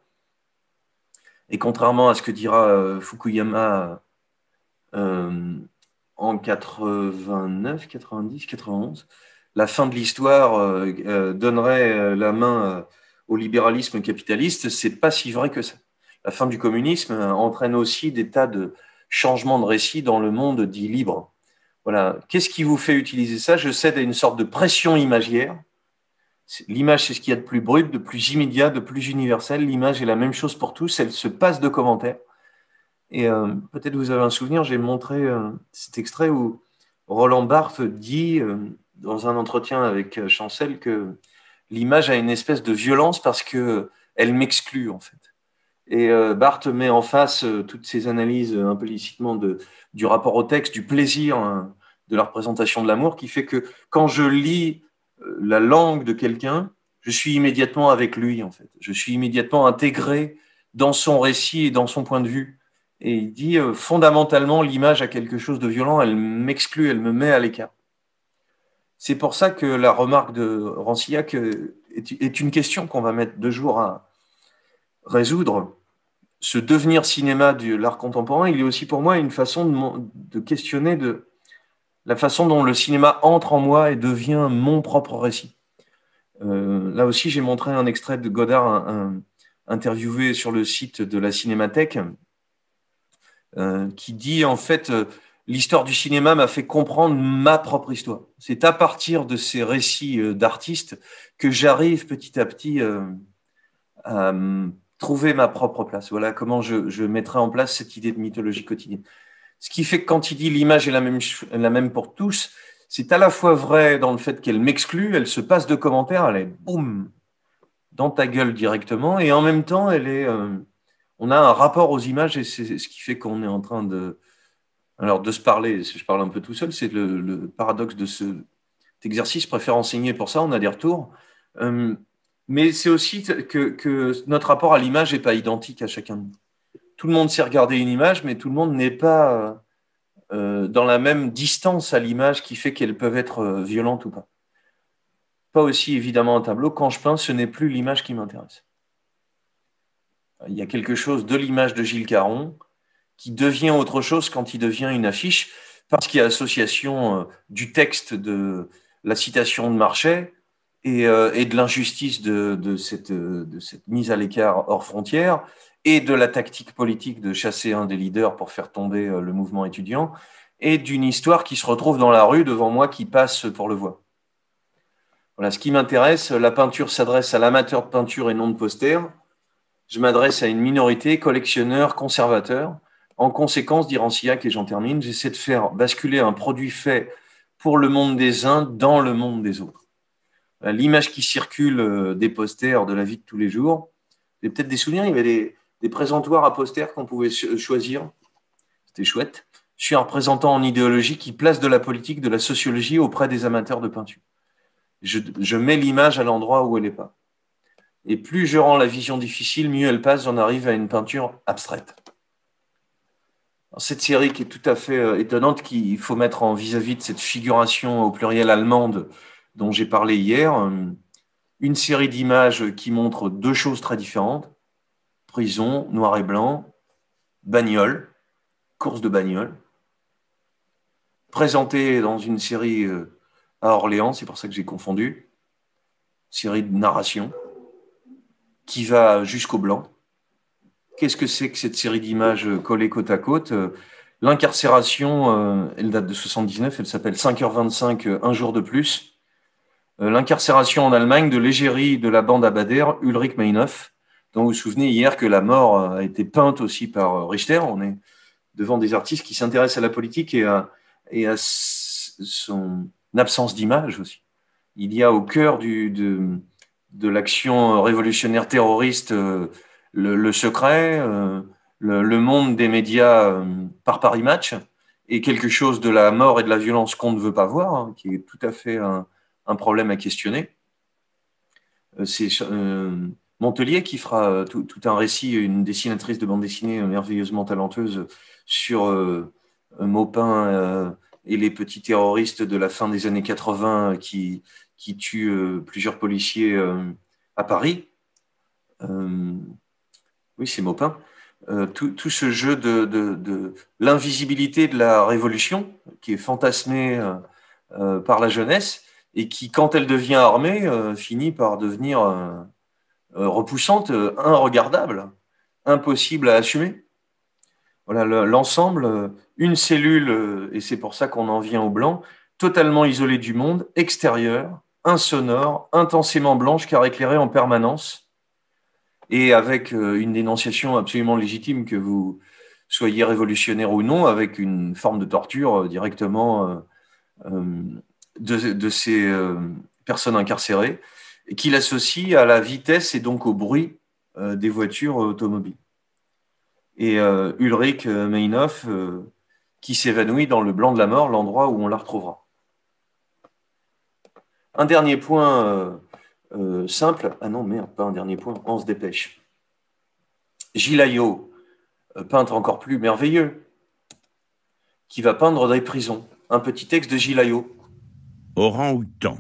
Et contrairement à ce que dira euh, Fukuyama euh, en quatre-vingt-neuf, quatre-vingt-dix, quatre-vingt-onze, la fin de l'histoire euh, euh, donnerait la main euh, au libéralisme capitaliste. C'est pas si vrai que ça. La fin du communisme euh, entraîne aussi des tas de changements de récits dans le monde dit libre. Voilà. Qu'est-ce qui vous fait utiliser ça? Je cède à une sorte de pression imagière. L'image, c'est ce qu'il y a de plus brut, de plus immédiat, de plus universel. L'image est la même chose pour tous. Elle se passe de commentaires. Et euh, peut-être vous avez un souvenir, j'ai montré euh, cet extrait où Roland Barthes dit, euh, dans un entretien avec Chancel, que l'image a une espèce de violence parce qu'elle m'exclut, en fait. Et euh, Barthes met en face euh, toutes ces analyses euh, implicitement de, du rapport au texte, du plaisir, hein, de la représentation de l'amour, qui fait que quand je lis euh, la langue de quelqu'un, je suis immédiatement avec lui, en fait. Je suis immédiatement intégré dans son récit et dans son point de vue. Et il dit, euh, fondamentalement, l'image a quelque chose de violent, elle m'exclut, elle me met à l'écart. C'est pour ça que la remarque de Rancillac est, est une question qu'on va mettre deux jours à résoudre. Ce devenir cinéma de l'art contemporain, il est aussi pour moi une façon de, de questionner de la façon dont le cinéma entre en moi et devient mon propre récit. Euh, là aussi, j'ai montré un extrait de Godard, un, un, interviewé sur le site de la Cinémathèque, euh, qui dit en fait... Euh, l'histoire du cinéma m'a fait comprendre ma propre histoire. C'est à partir de ces récits d'artistes que j'arrive petit à petit à trouver ma propre place. Voilà comment je, je mettrai en place cette idée de mythologie quotidienne. Ce qui fait que quand il dit l'image est la même, la même pour tous, c'est à la fois vrai dans le fait qu'elle m'exclut, elle se passe de commentaires, elle est boum, dans ta gueule directement, et en même temps, elle est, euh, on a un rapport aux images, et c'est ce qui fait qu'on est en train de... Alors, de se parler, je parle un peu tout seul, c'est le, le paradoxe de ce exercice, je préfère enseigner pour ça, on a des retours. Euh, mais c'est aussi que, que notre rapport à l'image n'est pas identique à chacun de nous. Tout le monde sait regarder une image, mais tout le monde n'est pas euh, dans la même distance à l'image qui fait qu'elles peuvent être euh, violentes ou pas. Pas aussi évidemment un tableau. Quand je peins, ce n'est plus l'image qui m'intéresse. Il y a quelque chose de l'image de Gilles Caron qui devient autre chose quand il devient une affiche, parce qu'il y a association euh, du texte de la citation de Marchais et, euh, et de l'injustice de, de, cette, de cette mise à l'écart hors frontières et de la tactique politique de chasser un des leaders pour faire tomber euh, le mouvement étudiant et d'une histoire qui se retrouve dans la rue devant moi qui passe pour le voir. Voilà, ce qui m'intéresse, la peinture s'adresse à l'amateur de peinture et non de poster. Je m'adresse à une minorité, collectionneurs, conservateurs. En conséquence, dit Rancillac, et j'en termine, j'essaie de faire basculer un produit fait pour le monde des uns dans le monde des autres. L'image qui circule des posters de la vie de tous les jours, il y a peut-être des souvenirs, il y avait des, des présentoirs à posters qu'on pouvait choisir. C'était chouette. Je suis un représentant en idéologie qui place de la politique, de la sociologie auprès des amateurs de peinture. Je, je mets l'image à l'endroit où elle n'est pas. Et plus je rends la vision difficile, mieux elle passe, j'en arrive à une peinture abstraite. Alors, cette série qui est tout à fait euh, étonnante, qu'il faut mettre en vis-à-vis de cette figuration au pluriel allemande dont j'ai parlé hier, euh, une série d'images qui montrent deux choses très différentes, prison, noir et blanc, bagnole, course de bagnole, présentée dans une série euh, à Orléans, c'est pour ça que j'ai confondu, série de narration, qui va jusqu'au blanc. Qu'est-ce que c'est que cette série d'images collées côte à côte? L'incarcération, elle date de soixante-dix-neuf, elle s'appelle cinq heures vingt-cinq, un jour de plus. L'incarcération en Allemagne de l'égérie de la bande à Bader, Ulrich Meinhof, dont vous vous souvenez hier que la mort a été peinte aussi par Richter. On est devant des artistes qui s'intéressent à la politique et à, et à son absence d'image aussi. Il y a au cœur du, de, de l'action révolutionnaire terroriste euh, le, le secret, euh, le, le monde des médias euh, par Paris Match, et quelque chose de la mort et de la violence qu'on ne veut pas voir, hein, qui est tout à fait un, un problème à questionner. Euh, c'est euh, Montelier qui fera tout, tout un récit, une dessinatrice de bande dessinée merveilleusement talenteuse sur euh, Maupin euh, et les petits terroristes de la fin des années quatre-vingts qui, qui tuent euh, plusieurs policiers euh, à Paris. Euh, oui, c'est Maupin. Euh, tout, tout ce jeu de, de, de l'invisibilité de la révolution qui est fantasmé euh, euh, par la jeunesse et qui, quand elle devient armée, euh, finit par devenir euh, euh, repoussante, euh, irregardable, impossible à assumer. Voilà, l'ensemble, une cellule, et c'est pour ça qu'on en vient au blanc, totalement isolée du monde, extérieur, insonore, intensément blanche, car éclairée en permanence, et avec une dénonciation absolument légitime, que vous soyez révolutionnaire ou non, avec une forme de torture directement de, de ces personnes incarcérées, et qui l'associe à la vitesse et donc au bruit des voitures automobiles. Et euh, Ulrich Meinhof euh, qui s'évanouit dans le blanc de la mort, l'endroit où on la retrouvera. Un dernier point euh, euh, simple. Ah non, merde, pas un dernier point, on se dépêche. Gilles Ayot, euh, peintre encore plus merveilleux, qui va peindre des prisons. Un petit texte de Gilles Ayot. Orang-outan.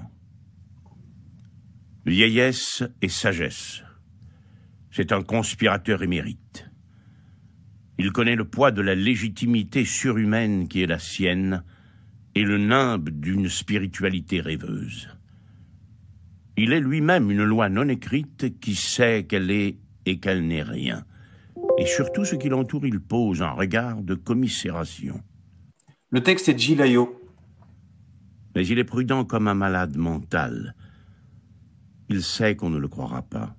Vieillesse et sagesse. C'est un conspirateur émérite. Il connaît le poids de la légitimité surhumaine qui est la sienne et le nimbe d'une spiritualité rêveuse. Il est lui-même une loi non écrite qui sait qu'elle est et qu'elle n'est rien. Et sur tout ce qui l'entoure, il pose un regard de commisération. Le texte est de Gilles Ayot. Mais il est prudent comme un malade mental. Il sait qu'on ne le croira pas.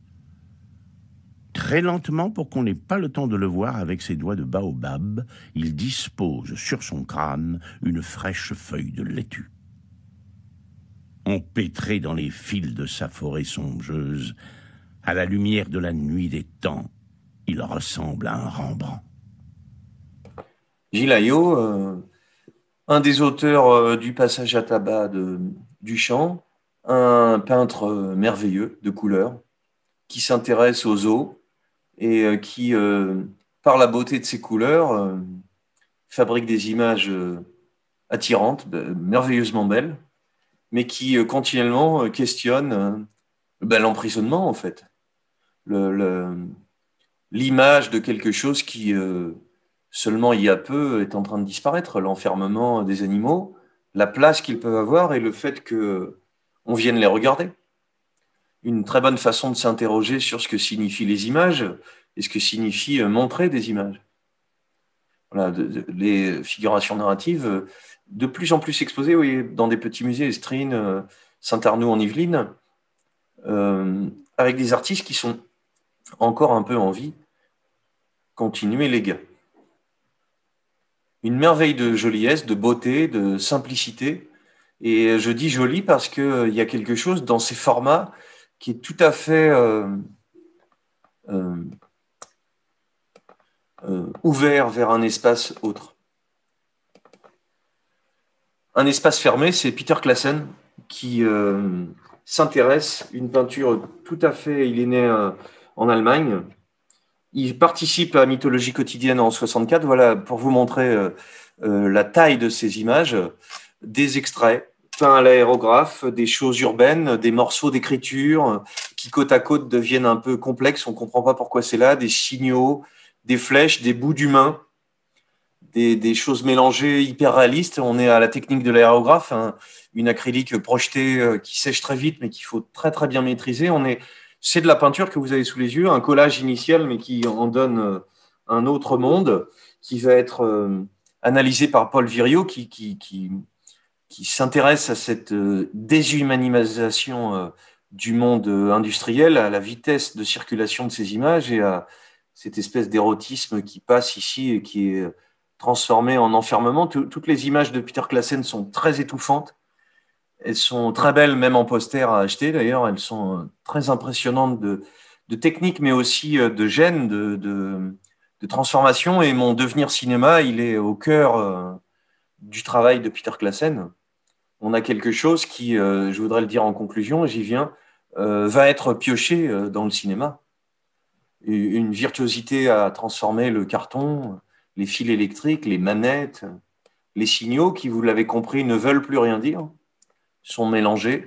Très lentement, pour qu'on n'ait pas le temps de le voir avec ses doigts de baobab, il dispose sur son crâne une fraîche feuille de laitue. Empêtré dans les fils de sa forêt songeuse, à la lumière de la nuit des temps, il ressemble à un Rembrandt. Gilles Ayot, euh, un des auteurs euh, du Passage à tabac de Duchamp, un peintre merveilleux de couleurs, qui s'intéresse aux eaux et qui, euh, par la beauté de ses couleurs, euh, fabrique des images euh, attirantes, merveilleusement belles, mais qui euh, continuellement questionne euh, ben, l'emprisonnement, en fait. Le, le, l'image de quelque chose qui, euh, seulement il y a peu, est en train de disparaître, l'enfermement des animaux, la place qu'ils peuvent avoir et le fait qu'on vienne les regarder. Une très bonne façon de s'interroger sur ce que signifient les images et ce que signifie montrer des images. Voilà, de, de, les figurations narratives, de plus en plus exposées oui, dans des petits musées, Estrines, euh, Saint-Arnoux en Yvelines, euh, avec des artistes qui sont encore un peu en vie. Continuez les gars. Une merveille de joliesse, de beauté, de simplicité. Et je dis joli parce qu'il y a quelque chose dans ces formats qui est tout à fait euh, euh, euh, ouvert vers un espace autre. Un espace fermé, c'est Peter Claesen qui euh, s'intéresse, une peinture tout à fait, il est né euh, en Allemagne. Il participe à Mythologie quotidienne en soixante-quatre. Voilà, pour vous montrer euh, euh, la taille de ces images, des extraits peints à l'aérographe, des choses urbaines, des morceaux d'écriture qui côte à côte deviennent un peu complexes, on ne comprend pas pourquoi c'est là, des signaux, des flèches, des bouts d'humains, des, des choses mélangées hyper réalistes. On est à la technique de l'aérographe, hein, une acrylique projetée euh, qui sèche très vite mais qu'il faut très très bien maîtriser. On est C'est de la peinture que vous avez sous les yeux, un collage initial, mais qui en donne un autre monde, qui va être analysé par Paul Virio, qui, qui, qui, qui s'intéresse à cette déshumanisation du monde industriel, à la vitesse de circulation de ces images et à cette espèce d'érotisme qui passe ici et qui est transformé en enfermement. Toutes les images de Peter Claesen sont très étouffantes. Elles sont très belles, même en poster à acheter d'ailleurs. Elles sont très impressionnantes de, de technique, mais aussi de gènes, de, de, de transformation. Et mon devenir cinéma, il est au cœur euh, du travail de Peter Claesen. On a quelque chose qui, euh, je voudrais le dire en conclusion, j'y viens, euh, va être pioché euh, dans le cinéma. Une virtuosité à transformer le carton, les fils électriques, les manettes, les signaux qui, vous l'avez compris, ne veulent plus rien dire, sont mélangés.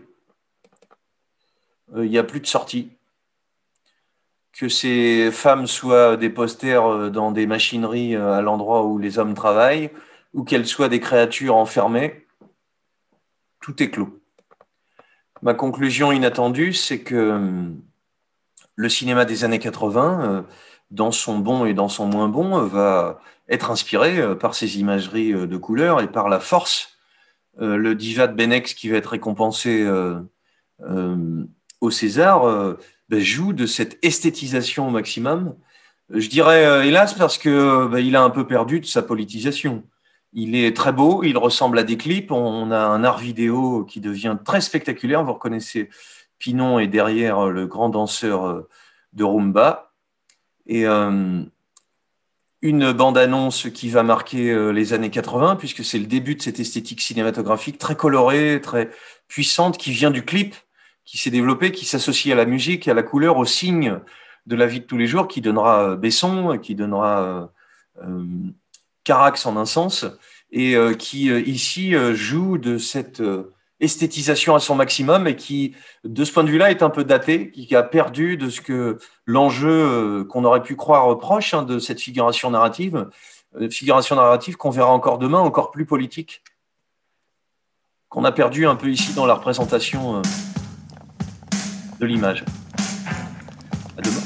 Il euh, n'y a plus de sortie. Que ces femmes soient des posters dans des machineries à l'endroit où les hommes travaillent, ou qu'elles soient des créatures enfermées, tout est clos. Ma conclusion inattendue, c'est que le cinéma des années quatre-vingts, dans son bon et dans son moins bon, va être inspiré par ces imageries de couleurs et par la force. Le Diva de Benex, qui va être récompensé euh, euh, au César, euh, ben, joue de cette esthétisation au maximum. Je dirais euh, hélas parce que ben, il a un peu perdu de sa politisation. Il est très beau, il ressemble à des clips. On a un art vidéo qui devient très spectaculaire. Vous reconnaissez Pinon est derrière le grand danseur de rumba. Et euh, une bande-annonce qui va marquer les années quatre-vingts, puisque c'est le début de cette esthétique cinématographique très colorée, très puissante, qui vient du clip, qui s'est développé, qui s'associe à la musique, à la couleur, au signe de la vie de tous les jours, qui donnera Besson, qui donnera euh, Carax en un sens, et euh, qui euh, ici euh, joue de cette euh, esthétisation à son maximum et qui, de ce point de vue-là, est un peu daté, qui a perdu de ce que l'enjeu euh, qu'on aurait pu croire proche hein, de cette figuration narrative, euh, figuration narrative qu'on verra encore demain, encore plus politique, qu'on a perdu un peu ici dans la représentation euh, de l'image. À demain.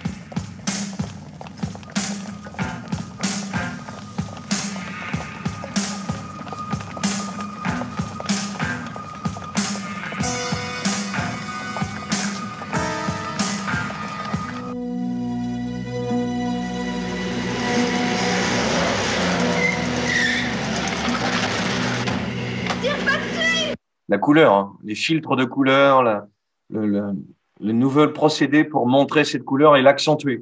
La couleur, hein, les filtres de couleur, la, le, le, le nouveau procédé pour montrer cette couleur et l'accentuer.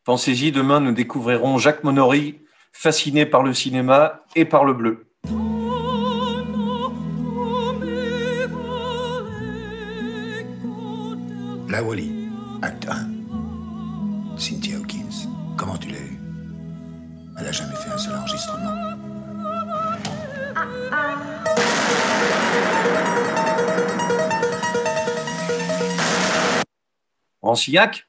Pensez-y, demain, nous découvrirons Jacques Monory, fasciné par le cinéma et par le bleu. La Wally, acte un. Cynthia Hawkins, comment tu l'as eu? Elle a jamais fait un seul enregistrement. Rancillac?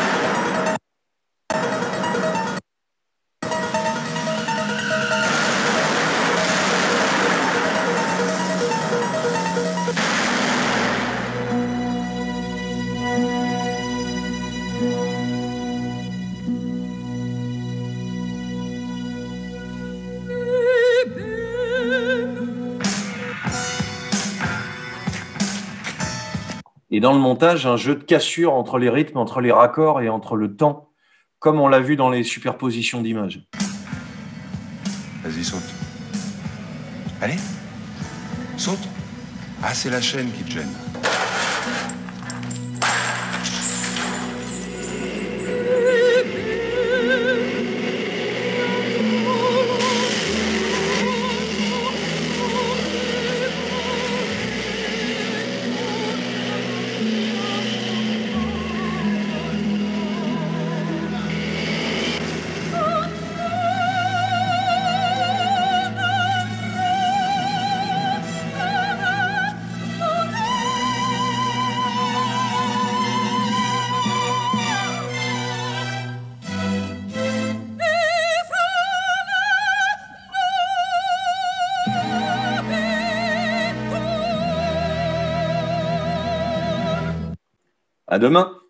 Et dans le montage, un jeu de cassure entre les rythmes, entre les raccords et entre le temps, comme on l'a vu dans les superpositions d'images. Vas-y, saute. Allez, saute. Ah, c'est la chaîne qui te gêne. À demain.